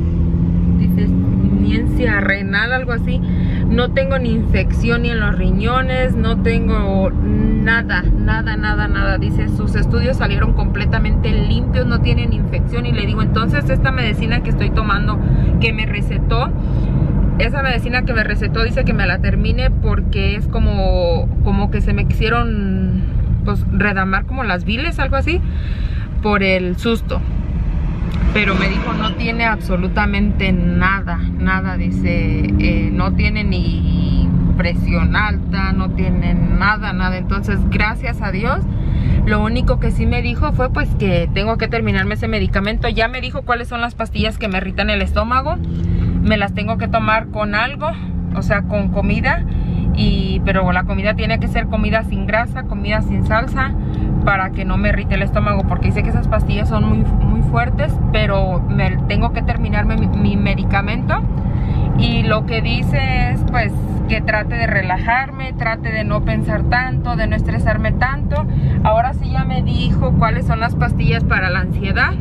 Disfunción renal, algo así. No tengo ni infección ni en los riñones, no tengo nada. Dice, sus estudios salieron completamente limpios, no tienen infección. Y le digo, entonces esta medicina que estoy tomando, que me recetó, esa medicina que me recetó, dice que me la termine porque es como que se me quisieron pues redamar como las biles, algo así, por el susto. Pero me dijo, no tiene absolutamente nada, dice, no tiene ni presión alta, no tiene nada. Entonces, gracias a Dios. Lo único que sí me dijo fue pues que tengo que terminarme ese medicamento. Ya me dijo cuáles son las pastillas que me irritan el estómago. Me las tengo que tomar con algo, o sea, con comida. Pero la comida tiene que ser comida sin grasa, comida sin salsa, para que no me irrite el estómago, porque dice que esas pastillas son muy fuertes. Pero tengo que terminarme mi medicamento. Y lo que dice es pues que trate de relajarme, trate de no pensar tanto, de no estresarme tanto. Ahora sí ya me dijo cuáles son las pastillas para la ansiedad.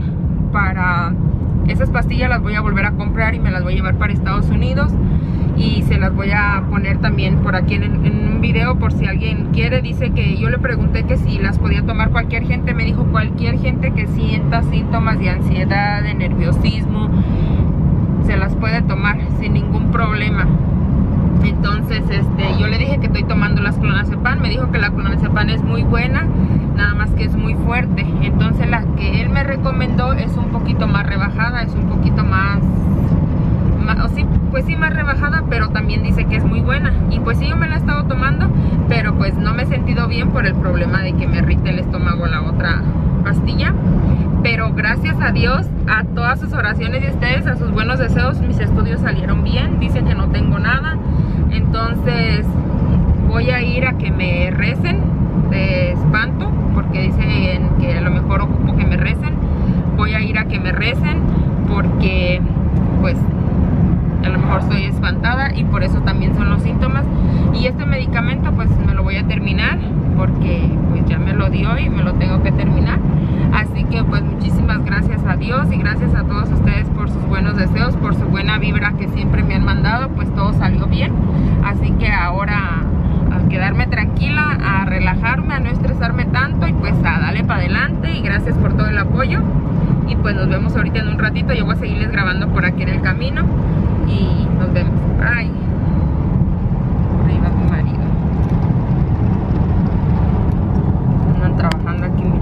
Esas pastillas las voy a volver a comprar y me las voy a llevar para Estados Unidos. Y se las voy a poner también por aquí en un video por si alguien quiere. Dice que yo le pregunté que si las podía tomar cualquier gente. Me dijo cualquier gente que sienta síntomas de ansiedad, de nerviosismo, se las puede tomar sin ningún problema. Entonces yo le dije que estoy tomando las clonazepam. Me dijo que la clonazepam es muy buena, nada más que es muy fuerte. Entonces la que él me recomendó es un poquito más rebajada, es un poquito más más rebajada, pero también dice que es muy buena. Y pues sí, yo me la he estado tomando, pero pues no me he sentido bien por el problema de que me irrite el estómago la otra pastilla. Pero gracias a Dios, a todas sus oraciones de ustedes, a sus buenos deseos, mis estudios salieron bien. Dicen que no tengo nada. Entonces voy a ir a que me recen de espanto, porque dicen que a lo mejor ocupo que me recen. Voy a ir a que me recen porque pues a lo mejor estoy espantada y por eso también son los síntomas. Y este medicamento pues me lo voy a terminar porque pues ya me lo dio y me lo tengo que terminar. Así que pues muchísimas gracias a Dios y gracias a todos ustedes por sus buenos deseos, por su buena vibra que siempre me han mandado. Pues todo salió bien, así que ahora a quedarme tranquila, a relajarme, a no estresarme tanto y pues a darle para adelante. Y gracias por todo el apoyo. Y pues nos vemos ahorita en un ratito. Yo voy a seguirles grabando por aquí en el camino. Y nos vemos. Bye. Por ahí va mi marido. Andan trabajando aquí, miren.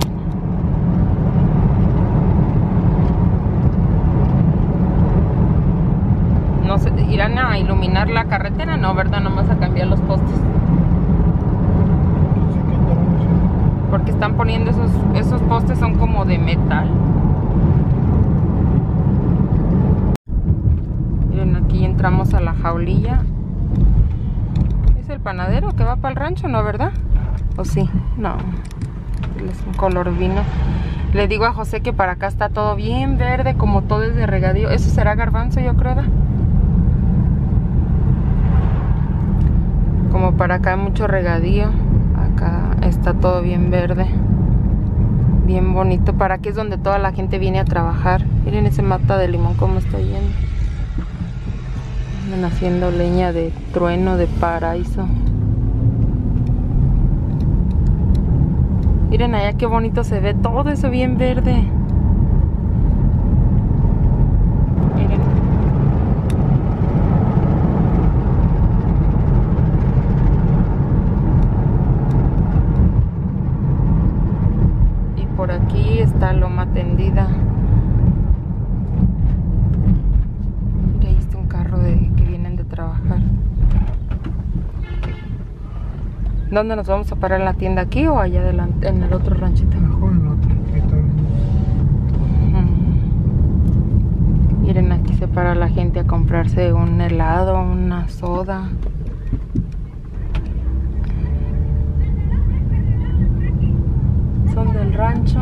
No sé, ¿irán a iluminar la carretera? No, ¿verdad? Nomás a cambiar los postes. Porque están poniendo esos postes, son como de metal. Aquí entramos a la jaulilla. ¿Es el panadero que va para el rancho? No, ¿verdad? ¿O sí? No. Es un color vino. Le digo a José que para acá está todo bien verde, como todo es de regadío. Eso será garbanzo, yo creo, ¿verdad? Como para acá hay mucho regadío. Acá está todo bien verde, bien bonito. Para aquí es donde toda la gente viene a trabajar. Miren ese mata de limón como está yendo. Están haciendo leña de trueno, de paraíso. Miren allá qué bonito se ve todo eso bien verde. Miren. Y por aquí está Loma Tendida. Mira, ahí está un carro que vienen de trabajar. ¿Dónde nos vamos a parar? ¿En la tienda aquí o allá adelante, en el otro ranchito? Mejor en otro. Aquí está bien. Miren, aquí se para la gente a comprarse un helado, una soda. Son del rancho.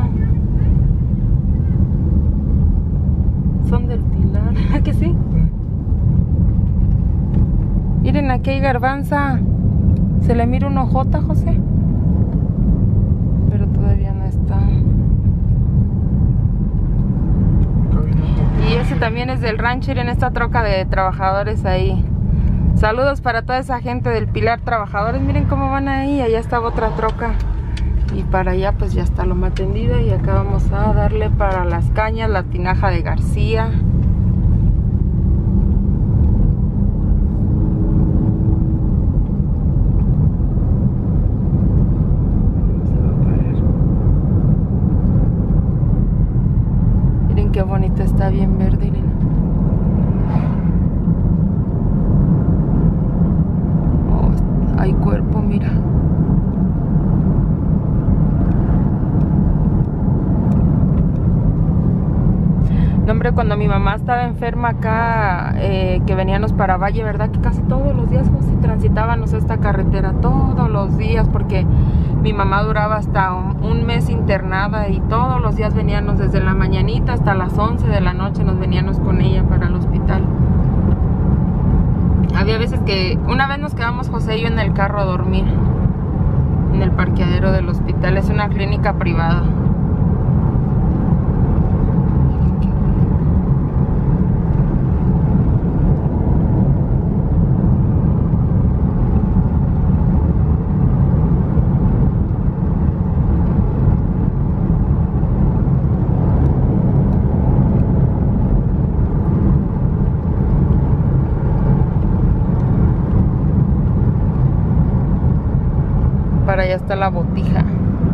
Son del Pilar. ¿A que sí? Miren, aquí hay garbanza. Se le mira un ojota, José. Pero todavía no está. Y ese también es del rancho. Miren esta troca de trabajadores ahí. Saludos para toda esa gente del Pilar, trabajadores. Miren cómo van ahí. Allá estaba otra troca. Y para allá pues ya está Loma Tendida. Y acá vamos a darle para Las Cañas, la Tinaja de García. Qué bonito, está bien verde, miren. Oh, hay cuerpo, mira. No, hombre, cuando mi mamá estaba enferma acá, que veníamos para Valle, ¿verdad? Que casi todos los días pues, transitábamos esta carretera, todos los días, porque mi mamá duraba hasta un mes internada y todos los días veníamos desde la mañanita hasta las 11 de la noche, nos veníamos con ella para el hospital. Había veces que, una vez nos quedamos José y yo en el carro a dormir, en el parqueadero del hospital, es una clínica privada. Para allá está la Botija.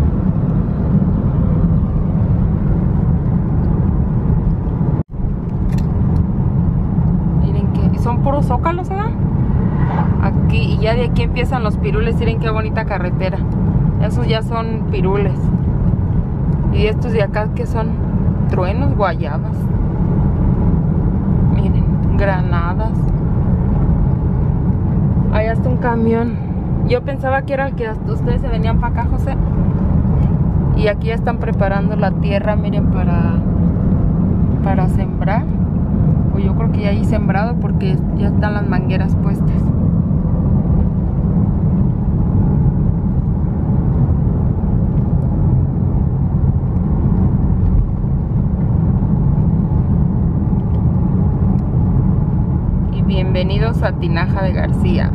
Miren que son puros zócalos, ¿verdad? Aquí, y ya de aquí empiezan los pirules. Miren qué bonita carretera. Esos ya son pirules. Y estos de acá que son truenos, guayabas. Miren, granadas. Allá está un camión. Yo pensaba que era el que ustedes se venían para acá, José. Y aquí ya están preparando la tierra, miren, para sembrar. O yo creo que ya hay sembrado porque ya están las mangueras puestas. Y bienvenidos a Tinaja de García.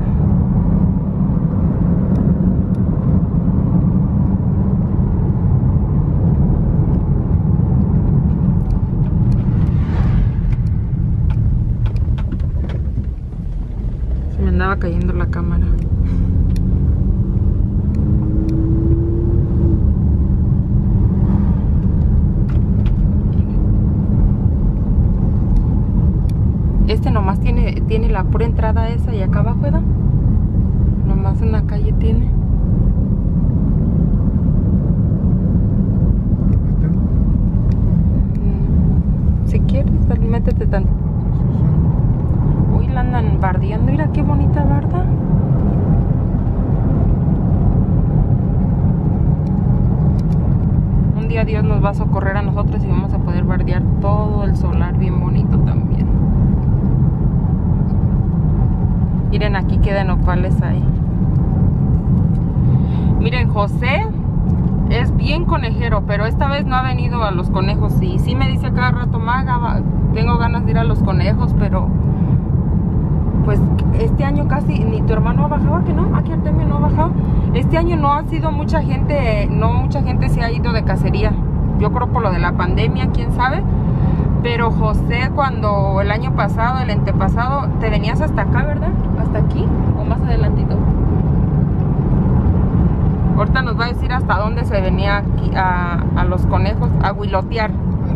Andaba cayendo la cámara. Este nomás tiene la pura entrada esa y acá abajo, ¿verdad? Nomás una calle tiene. Si quieres, métete tanto. Uy, la andan bardeando. Mira qué bonita barda. Un día Dios nos va a socorrer a nosotros y vamos a poder bardear todo el solar bien bonito también. Miren, aquí quedan nopales ahí. Miren, José es bien conejero, pero esta vez no ha venido a los conejos. Y sí me dice cada rato, Maga, tengo ganas de ir a los conejos, pero pues este año casi ni tu hermano ha bajado, que no, aquí Artemio no ha bajado. Este año no ha sido mucha gente, no mucha gente se ha ido de cacería. Yo creo por lo de la pandemia, quién sabe. Pero José, cuando el año pasado, el antepasado, te venías hasta acá, ¿verdad? Hasta aquí o más adelantito. Ahorita nos va a decir hasta dónde se venía aquí a los conejos a huilotear.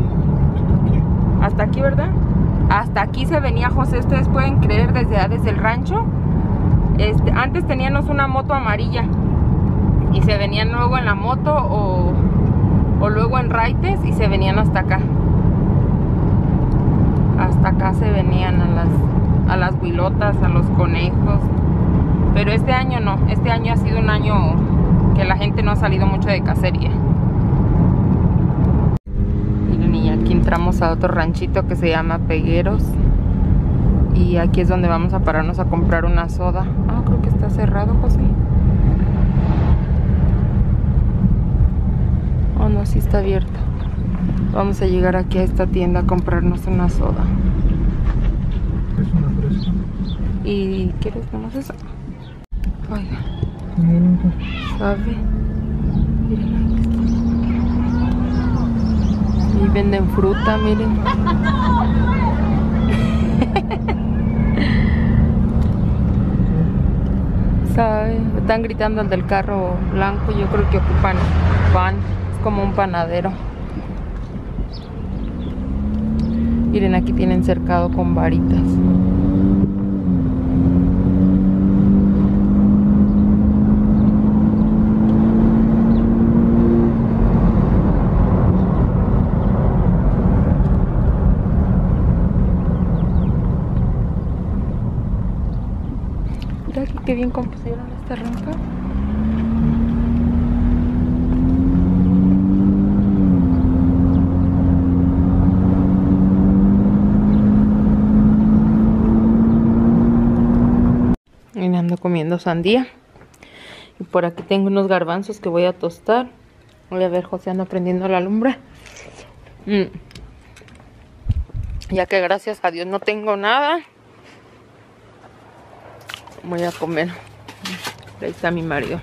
Hasta aquí, ¿verdad? Hasta aquí se venía José, ustedes pueden creer, desde el rancho. Antes teníamos una moto amarilla y se venían luego en la moto o luego en raites y se venían hasta acá. Hasta acá se venían a las huilotas, a los conejos. Pero este año no, este año ha sido un año que la gente no ha salido mucho de cacería. Miren, y aquí entramos a otro ranchito que se llama Pegueros. Y aquí es donde vamos a pararnos a comprar una soda. Ah, creo que está cerrado, José. Oh, no, sí está abierto. Vamos a llegar aquí a esta tienda a comprarnos una soda. Es una fresa. ¿Y quieres nomás eso? Oiga. ¿Sabe? Miren, ahí venden fruta, miren. ¿Sabe? Están gritando al del carro blanco. Yo creo que ocupan pan. Es como un panadero. Miren, aquí tienen cercado con varitas. Mira aquí qué bien compusieron esta rampa. Y ando comiendo sandía. Y por aquí tengo unos garbanzos que voy a tostar. Voy a ver, José anda prendiendo la lumbre. Ya que gracias a Dios no tengo nada, voy a comer. Ahí está mi marido.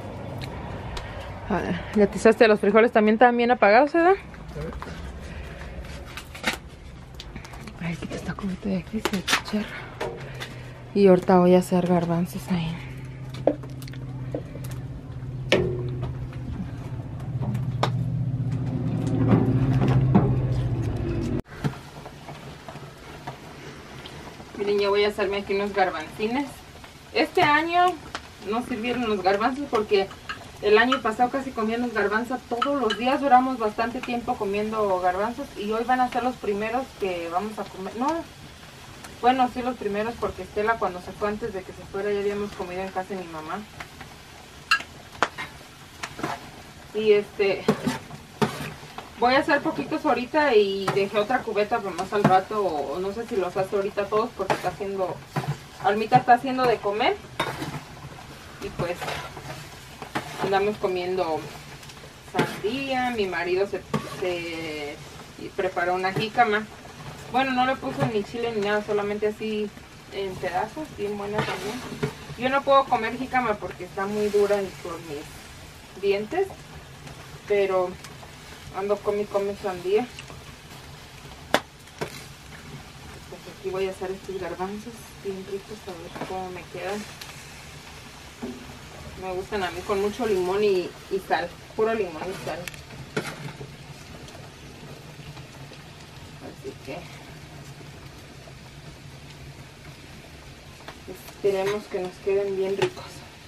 A ver, ¿le atizaste los frijoles también bien apagados, verdad? Ay, quita esta cubeta de aquí, se chicharra. Y ahorita voy a hacer garbanzos ahí. Miren, ya voy a hacerme aquí unos garbancines. Este año no sirvieron los garbanzos porque el año pasado casi comíamos garbanzos todos los días. Duramos bastante tiempo comiendo garbanzos y hoy van a ser los primeros que vamos a comer. No, bueno, sí, los primeros, porque Estela cuando se fue, antes de que se fuera, ya habíamos comido en casa de mi mamá. Y voy a hacer poquitos ahorita y dejé otra cubeta para más al rato, o no sé si los hace ahorita todos porque está haciendo, Almita está haciendo de comer. Y pues andamos comiendo sandía. Mi marido se preparó una jícama. Bueno, no le puso ni chile ni nada, solamente así en pedazos, bien buena también. Yo no puedo comer jícama porque está muy dura por mis dientes, pero ando come sandía. Pues aquí voy a hacer estos garbanzos bien ricos, a ver cómo me quedan. Me gustan a mí con mucho limón y sal, puro limón y sal. Así que esperemos que nos queden bien ricos.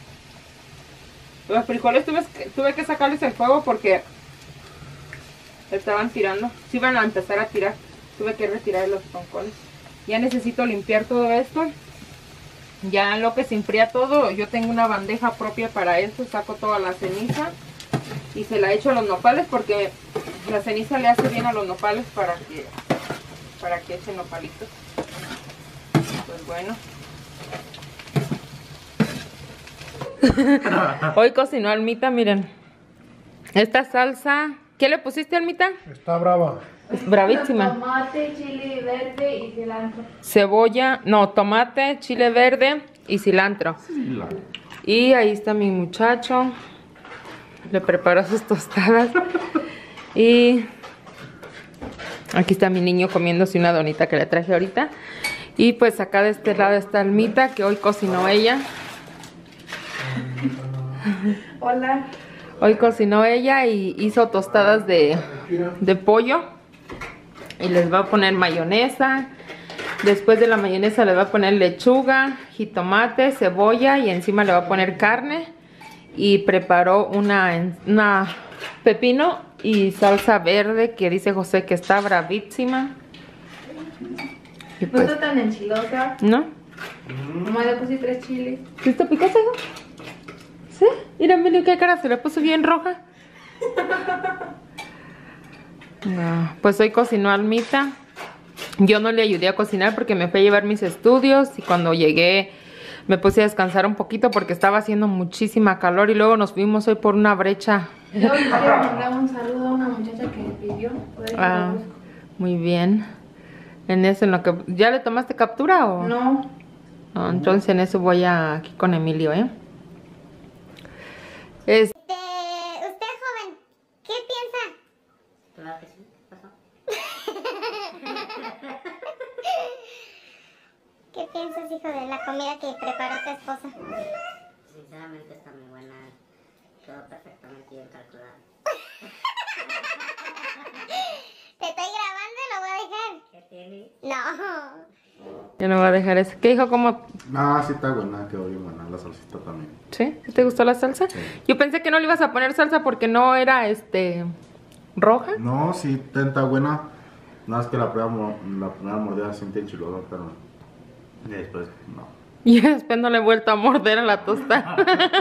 Los frijoles tuve que sacarles el fuego porque estaban tirando. Si iban a empezar a tirar, tuve que retirar los troncones. Ya necesito limpiar todo esto. Ya en lo que se enfría todo, yo tengo una bandeja propia para eso. Saco toda la ceniza y se la echo a los nopales porque la ceniza le hace bien a los nopales para que echen nopalitos. Pues bueno. Hoy cocinó Almita, miren. Esta salsa ¿Qué le pusiste, Almita? Está brava. Es bravísima. Tomate, chile verde y cilantro. Cebolla, no, tomate, chile verde y cilantro. Y ahí está mi muchacho. Le preparó sus tostadas. Y aquí está mi niño comiéndose una donita que le traje ahorita. Y pues acá de este lado está Almita, que hoy cocinó ella. Hola. Hoy cocinó ella y hizo tostadas de pollo. Y les va a poner mayonesa. Después de la mayonesa le va a poner lechuga, jitomate, cebolla y encima le va a poner carne. Y preparó una pepino y salsa verde que dice José que está bravísima. Y No pues, está tan enchilosa. ¿no? Nomás le puse 3 chiles. ¿Sí está picosa, hijo? ¿Sí? Mira, Emilio, qué cara se le puso bien roja. No, pues hoy cocinó Almita. Yo no le ayudé a cocinar porque me fui a llevar mis estudios. Y cuando llegué me puse a descansar un poquito porque estaba haciendo muchísima calor. Y luego nos fuimos hoy por una brecha. Yo quiero mandar un saludo a una muchacha que me pidió. Por ahí Ah, lo busco. muy bien. En eso, en lo que... ¿Ya le tomaste captura o...? No. No, entonces en eso voy aquí con Emilio, ¿eh? Usted, joven, ¿qué piensa? Claro que sí, ¿qué pasó? ¿Qué piensas, hijo, de la comida que preparó tu esposa? Sinceramente está muy buena, todo perfectamente bien calculado. Te estoy grabando y lo voy a dejar. ¿Qué tiene? No. Yo no voy a dejar eso. ¿Qué dijo? ¿Cómo? Ah, sí está buena, quedó bien buena la salsita también. ¿Sí? ¿Sí te gustó la salsa? Sí. Yo pensé que no le ibas a poner salsa porque no era, roja. No, sí está buena. Nada más que la primera mordida siente enchilosa, pero y después no. Y después no le he vuelto a morder a la tostada.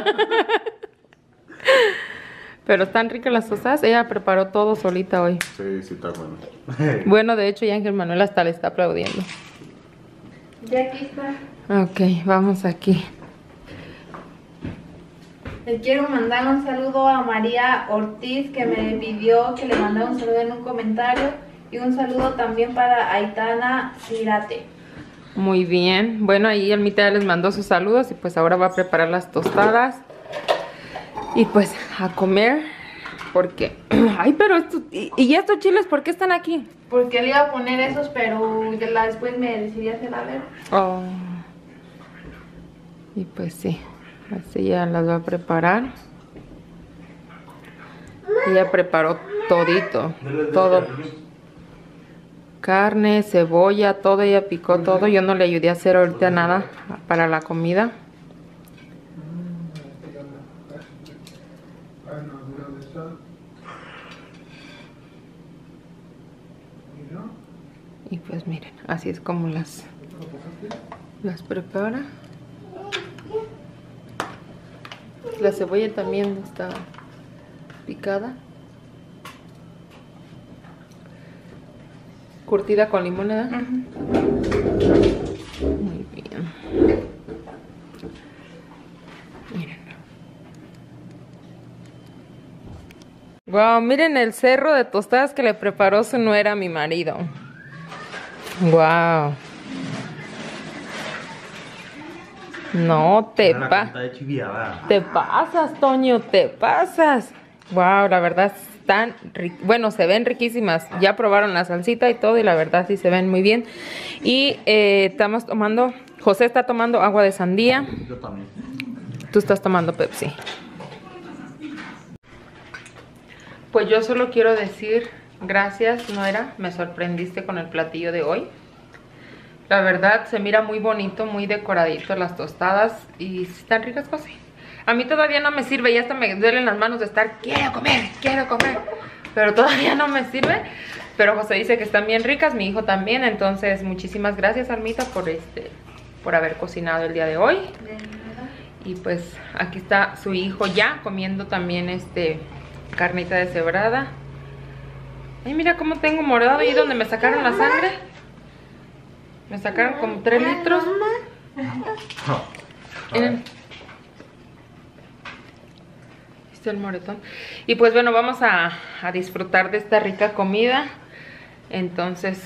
Pero están ricas las tostadas. Ella preparó todo solita hoy. Sí, sí está buena. Bueno, de hecho ya Ángel Manuel hasta le está aplaudiendo. Ya aquí está. Ok, vamos aquí. Le quiero mandar un saludo a María Ortiz, que me pidió que le mandara un saludo en un comentario. Y un saludo también para Aitana Cirate. Muy bien. Bueno, ahí Almita ya les mandó sus saludos y pues ahora va a preparar las tostadas. Y pues a comer. Porque... Ay, pero esto... ¿Y estos chiles por qué están aquí? Porque le iba a poner esos, pero después me decidí hacer a ver. Oh. Y pues sí, así ya las va a preparar. Ella preparó todito, todo. Carne, cebolla, todo, ella picó todo. Yo no le ayudé a hacer ahorita nada para la comida. Y pues miren, así es como las prepara. La cebolla también está picada, curtida con limón, ¿verdad? Muy bien. Miren. Wow, miren el cerro de tostadas que le preparó su nuera a mi marido. Wow. No te pasas, Toño, te pasas. Wow, la verdad están bueno, se ven riquísimas. Ya probaron la salsita y todo y la verdad sí se ven muy bien. Y estamos tomando, José está tomando agua de sandía. Yo también. Tú estás tomando Pepsi. Pues yo solo quiero decir gracias, Noera, me sorprendiste con el platillo de hoy. La verdad se mira muy bonito, muy decoradito las tostadas y están ricas cosas. A mí todavía no me sirve y hasta me duelen las manos de estar quiero comer, pero todavía no me sirve. Pero José dice que están bien ricas, mi hijo también, entonces muchísimas gracias, Almita, por haber cocinado el día de hoy. Y pues aquí está su hijo ya comiendo también carnita deshebrada. Ay, mira cómo tengo morado ahí donde me sacaron la sangre. Me sacaron como 3 litros. Miren. está el moretón. Y pues bueno, vamos a disfrutar de esta rica comida. Entonces,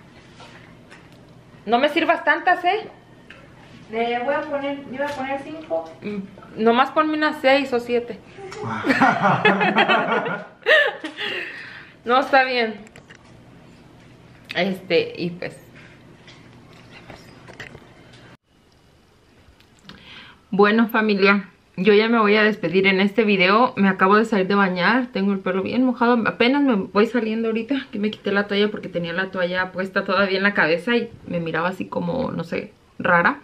no me sirvas tantas, Le voy a poner, yo voy a poner 5. Nomás ponme unas 6 o 7. No, está bien. Y pues bueno, familia, yo ya me voy a despedir en este video. Me acabo de salir de bañar, tengo el pelo bien mojado. Apenas me voy saliendo ahorita, que me quité la toalla porque tenía la toalla puesta todavía en la cabeza y me miraba así como, no sé, rara.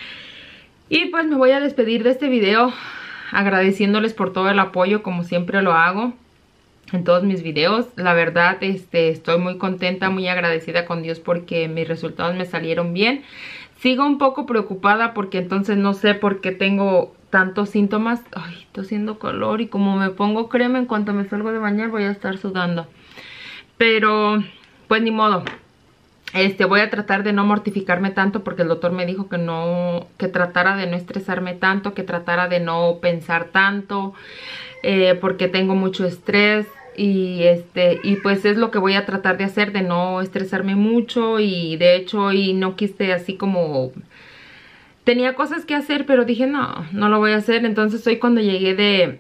Y pues me voy a despedir de este video agradeciéndoles por todo el apoyo, como siempre lo hago en todos mis videos. La verdad, estoy muy contenta, muy agradecida con Dios porque mis resultados me salieron bien. Sigo un poco preocupada porque entonces no sé por qué tengo tantos síntomas. Ay, estoy haciendo calor y como me pongo crema en cuanto me salgo de bañar voy a estar sudando. Pero pues ni modo. Voy a tratar de no mortificarme tanto porque el doctor me dijo que tratara de no estresarme tanto, que tratara de no pensar tanto, porque tengo mucho estrés. Y pues es lo que voy a tratar de hacer, de no estresarme mucho. Y de hecho hoy no quise así como... Tenía cosas que hacer, pero dije no lo voy a hacer. Entonces hoy cuando llegué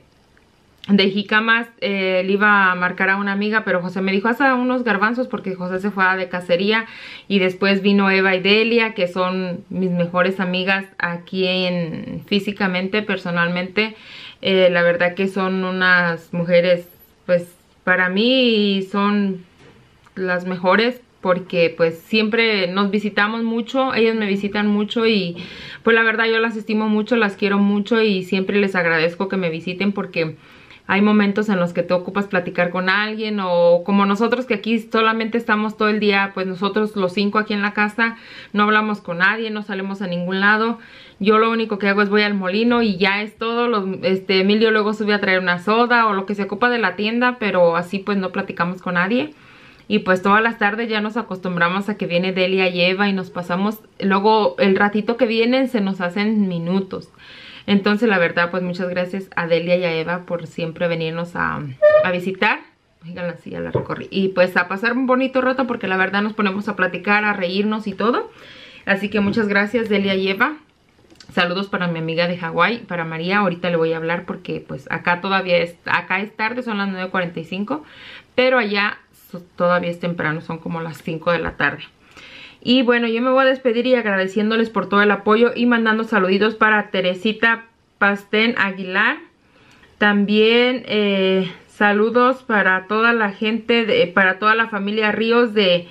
de Jicamas, le iba a marcar a una amiga, pero José me dijo, haz unos garbanzos porque José se fue de cacería. Y después vino Eva y Delia, que son mis mejores amigas aquí físicamente, personalmente. La verdad que son unas mujeres, pues para mí son las mejores porque pues siempre nos visitamos mucho, ellas me visitan mucho y pues la verdad yo las estimo mucho, las quiero mucho y siempre les agradezco que me visiten porque hay momentos en los que te ocupas platicar con alguien o como nosotros que aquí solamente estamos todo el día, pues nosotros los 5 aquí en la casa no hablamos con nadie, no salimos a ningún lado. Yo lo único que hago es voy al molino y ya es todo. Emilio luego sube a traer una soda o lo que se ocupa de la tienda, pero así pues no platicamos con nadie. Y pues todas las tardes ya nos acostumbramos a que viene Delia y Eva y nos pasamos, luego el ratito que vienen se nos hacen minutos. Entonces la verdad pues muchas gracias a Delia y a Eva por siempre venirnos a visitar. Oigan, así ya la recorrí. Y pues a pasar un bonito rato porque la verdad nos ponemos a platicar, a reírnos y todo. Así que muchas gracias Delia y Eva. Saludos para mi amiga de Hawái, para María. Ahorita le voy a hablar porque pues acá acá es tarde, son las 9:45. Pero allá todavía es temprano, son como las 5 de la tarde. Y bueno, yo me voy a despedir y agradeciéndoles por todo el apoyo y mandando saluditos para Teresita Pastén Aguilar. También saludos para toda la gente, para toda la familia Ríos de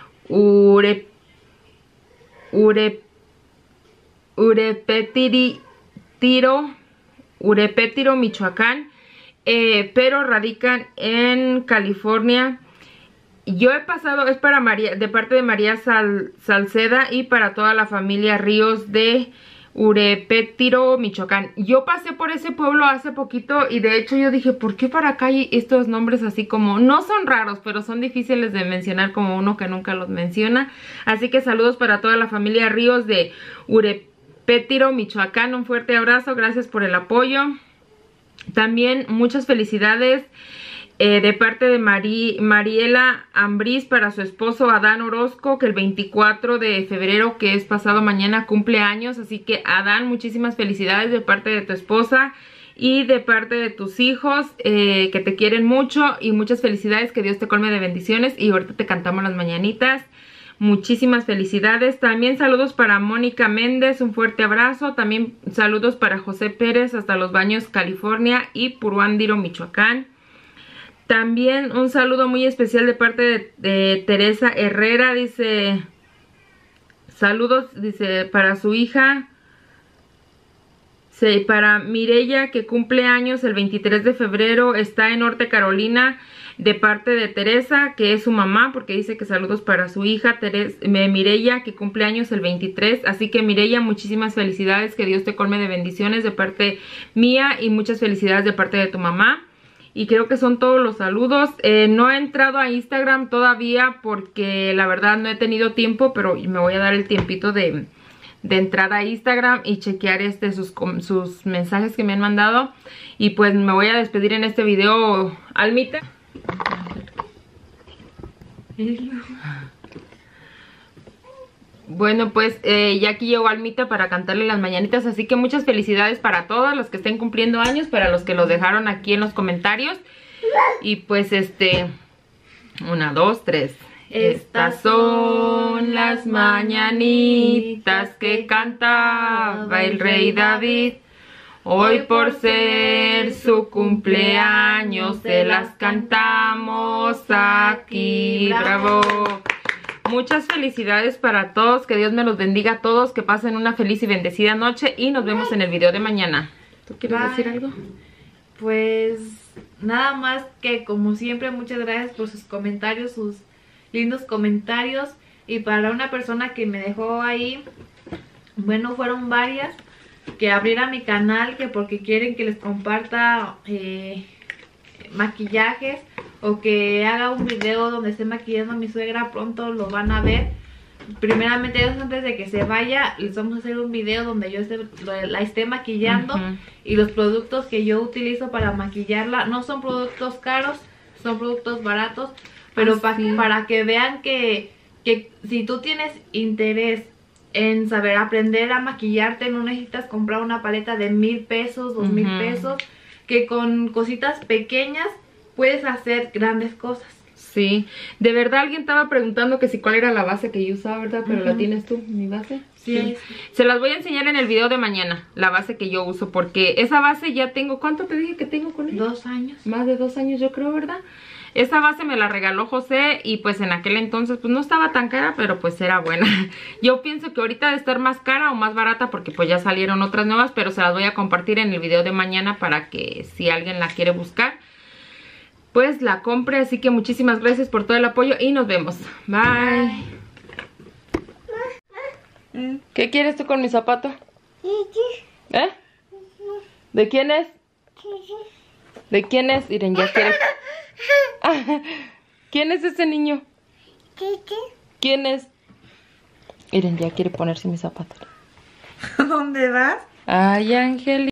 Urepétiro, Michoacán, pero radican en California. Yo he pasado, es para María, de parte de María Salceda y para toda la familia Ríos de Urepétiro, Michoacán. Yo pasé por ese pueblo hace poquito y de hecho yo dije, ¿por qué para acá hay estos nombres así como, no son raros, pero son difíciles de mencionar como uno que nunca los menciona? Así que saludos para toda la familia Ríos de Urepétiro, Michoacán. Un fuerte abrazo, gracias por el apoyo. También muchas felicidades de parte de Mariela Ambriz para su esposo Adán Orozco, que el 24 de febrero, que es pasado mañana, cumple años. Así que Adán, muchísimas felicidades de parte de tu esposa y de parte de tus hijos, que te quieren mucho, y muchas felicidades, que Dios te colme de bendiciones. Y ahorita te cantamos las mañanitas. Muchísimas felicidades. También saludos para Mónica Méndez, un fuerte abrazo. También saludos para José Pérez hasta Los Baños, California, y Puruándiro, Michoacán. También un saludo muy especial de parte de Teresa Herrera. Dice, saludos, dice, para su hija, para Mireya, que cumple años el 23 de febrero, está en Norte Carolina, de parte de Teresa, que es su mamá, porque dice que saludos para su hija Mireya, que cumple años el 23. Así que Mireya, muchísimas felicidades, que Dios te colme de bendiciones de parte mía y muchas felicidades de parte de tu mamá. Y creo que son todos los saludos. No he entrado a Instagram todavía porque la verdad no he tenido tiempo, pero me voy a dar el tiempito de entrar a Instagram y chequear sus mensajes que me han mandado. Y pues me voy a despedir en este video, Almita. Bueno, pues ya aquí llegó Almita para cantarle las mañanitas, así que muchas felicidades para todos los que estén cumpliendo años, para los que los dejaron aquí en los comentarios. Y pues 1, 2, 3. Estas son las mañanitas que cantaba el rey David. Hoy por ser su cumpleaños se las cantamos aquí. ¡Bravo! Muchas felicidades para todos, que Dios me los bendiga a todos, que pasen una feliz y bendecida noche y nos vemos en el video de mañana. ¿Tú quieres decir algo? Pues nada más que, como siempre, muchas gracias por sus comentarios, sus lindos comentarios. Y para una persona que me dejó ahí, bueno, fueron varias, que abriera mi canal, que porque quieren que les comparta maquillajes, o que haga un video donde esté maquillando a mi suegra. Pronto lo van a ver. Primeramente, antes de que se vaya, les vamos a hacer un video donde yo la esté maquillando. Y los productos que yo utilizo para maquillarla no son productos caros, son productos baratos, pero para que vean que si tú tienes interés en saber aprender a maquillarte, no necesitas comprar una paleta de 1000 pesos, 2000 pesos, que con cositas pequeñas puedes hacer grandes cosas. Sí, de verdad alguien estaba preguntando que si cuál era la base que yo usaba, ¿verdad? Pero la tienes tú, mi base. Sí. Se las voy a enseñar en el video de mañana, la base que yo uso, porque esa base ya tengo, ¿cuánto te dije que tengo con ella? 2 años. Más de 2 años yo creo, ¿verdad? Esa base me la regaló José y pues en aquel entonces pues no estaba tan cara, pero pues era buena. Yo pienso que ahorita debe estar más cara o más barata porque pues ya salieron otras nuevas, pero se las voy a compartir en el video de mañana para que si alguien la quiere buscar, pues la compre. Así que muchísimas gracias por todo el apoyo y nos vemos. Bye. ¿Qué quieres tú con mi zapato? ¿Eh? ¿De quién es? ¿De quién es? Miren, ya quiere. ¿Quién es ese niño? ¿Quién es? Miren, ya quiere ponerse mi zapato. ¿Dónde vas? Ay, Ángel.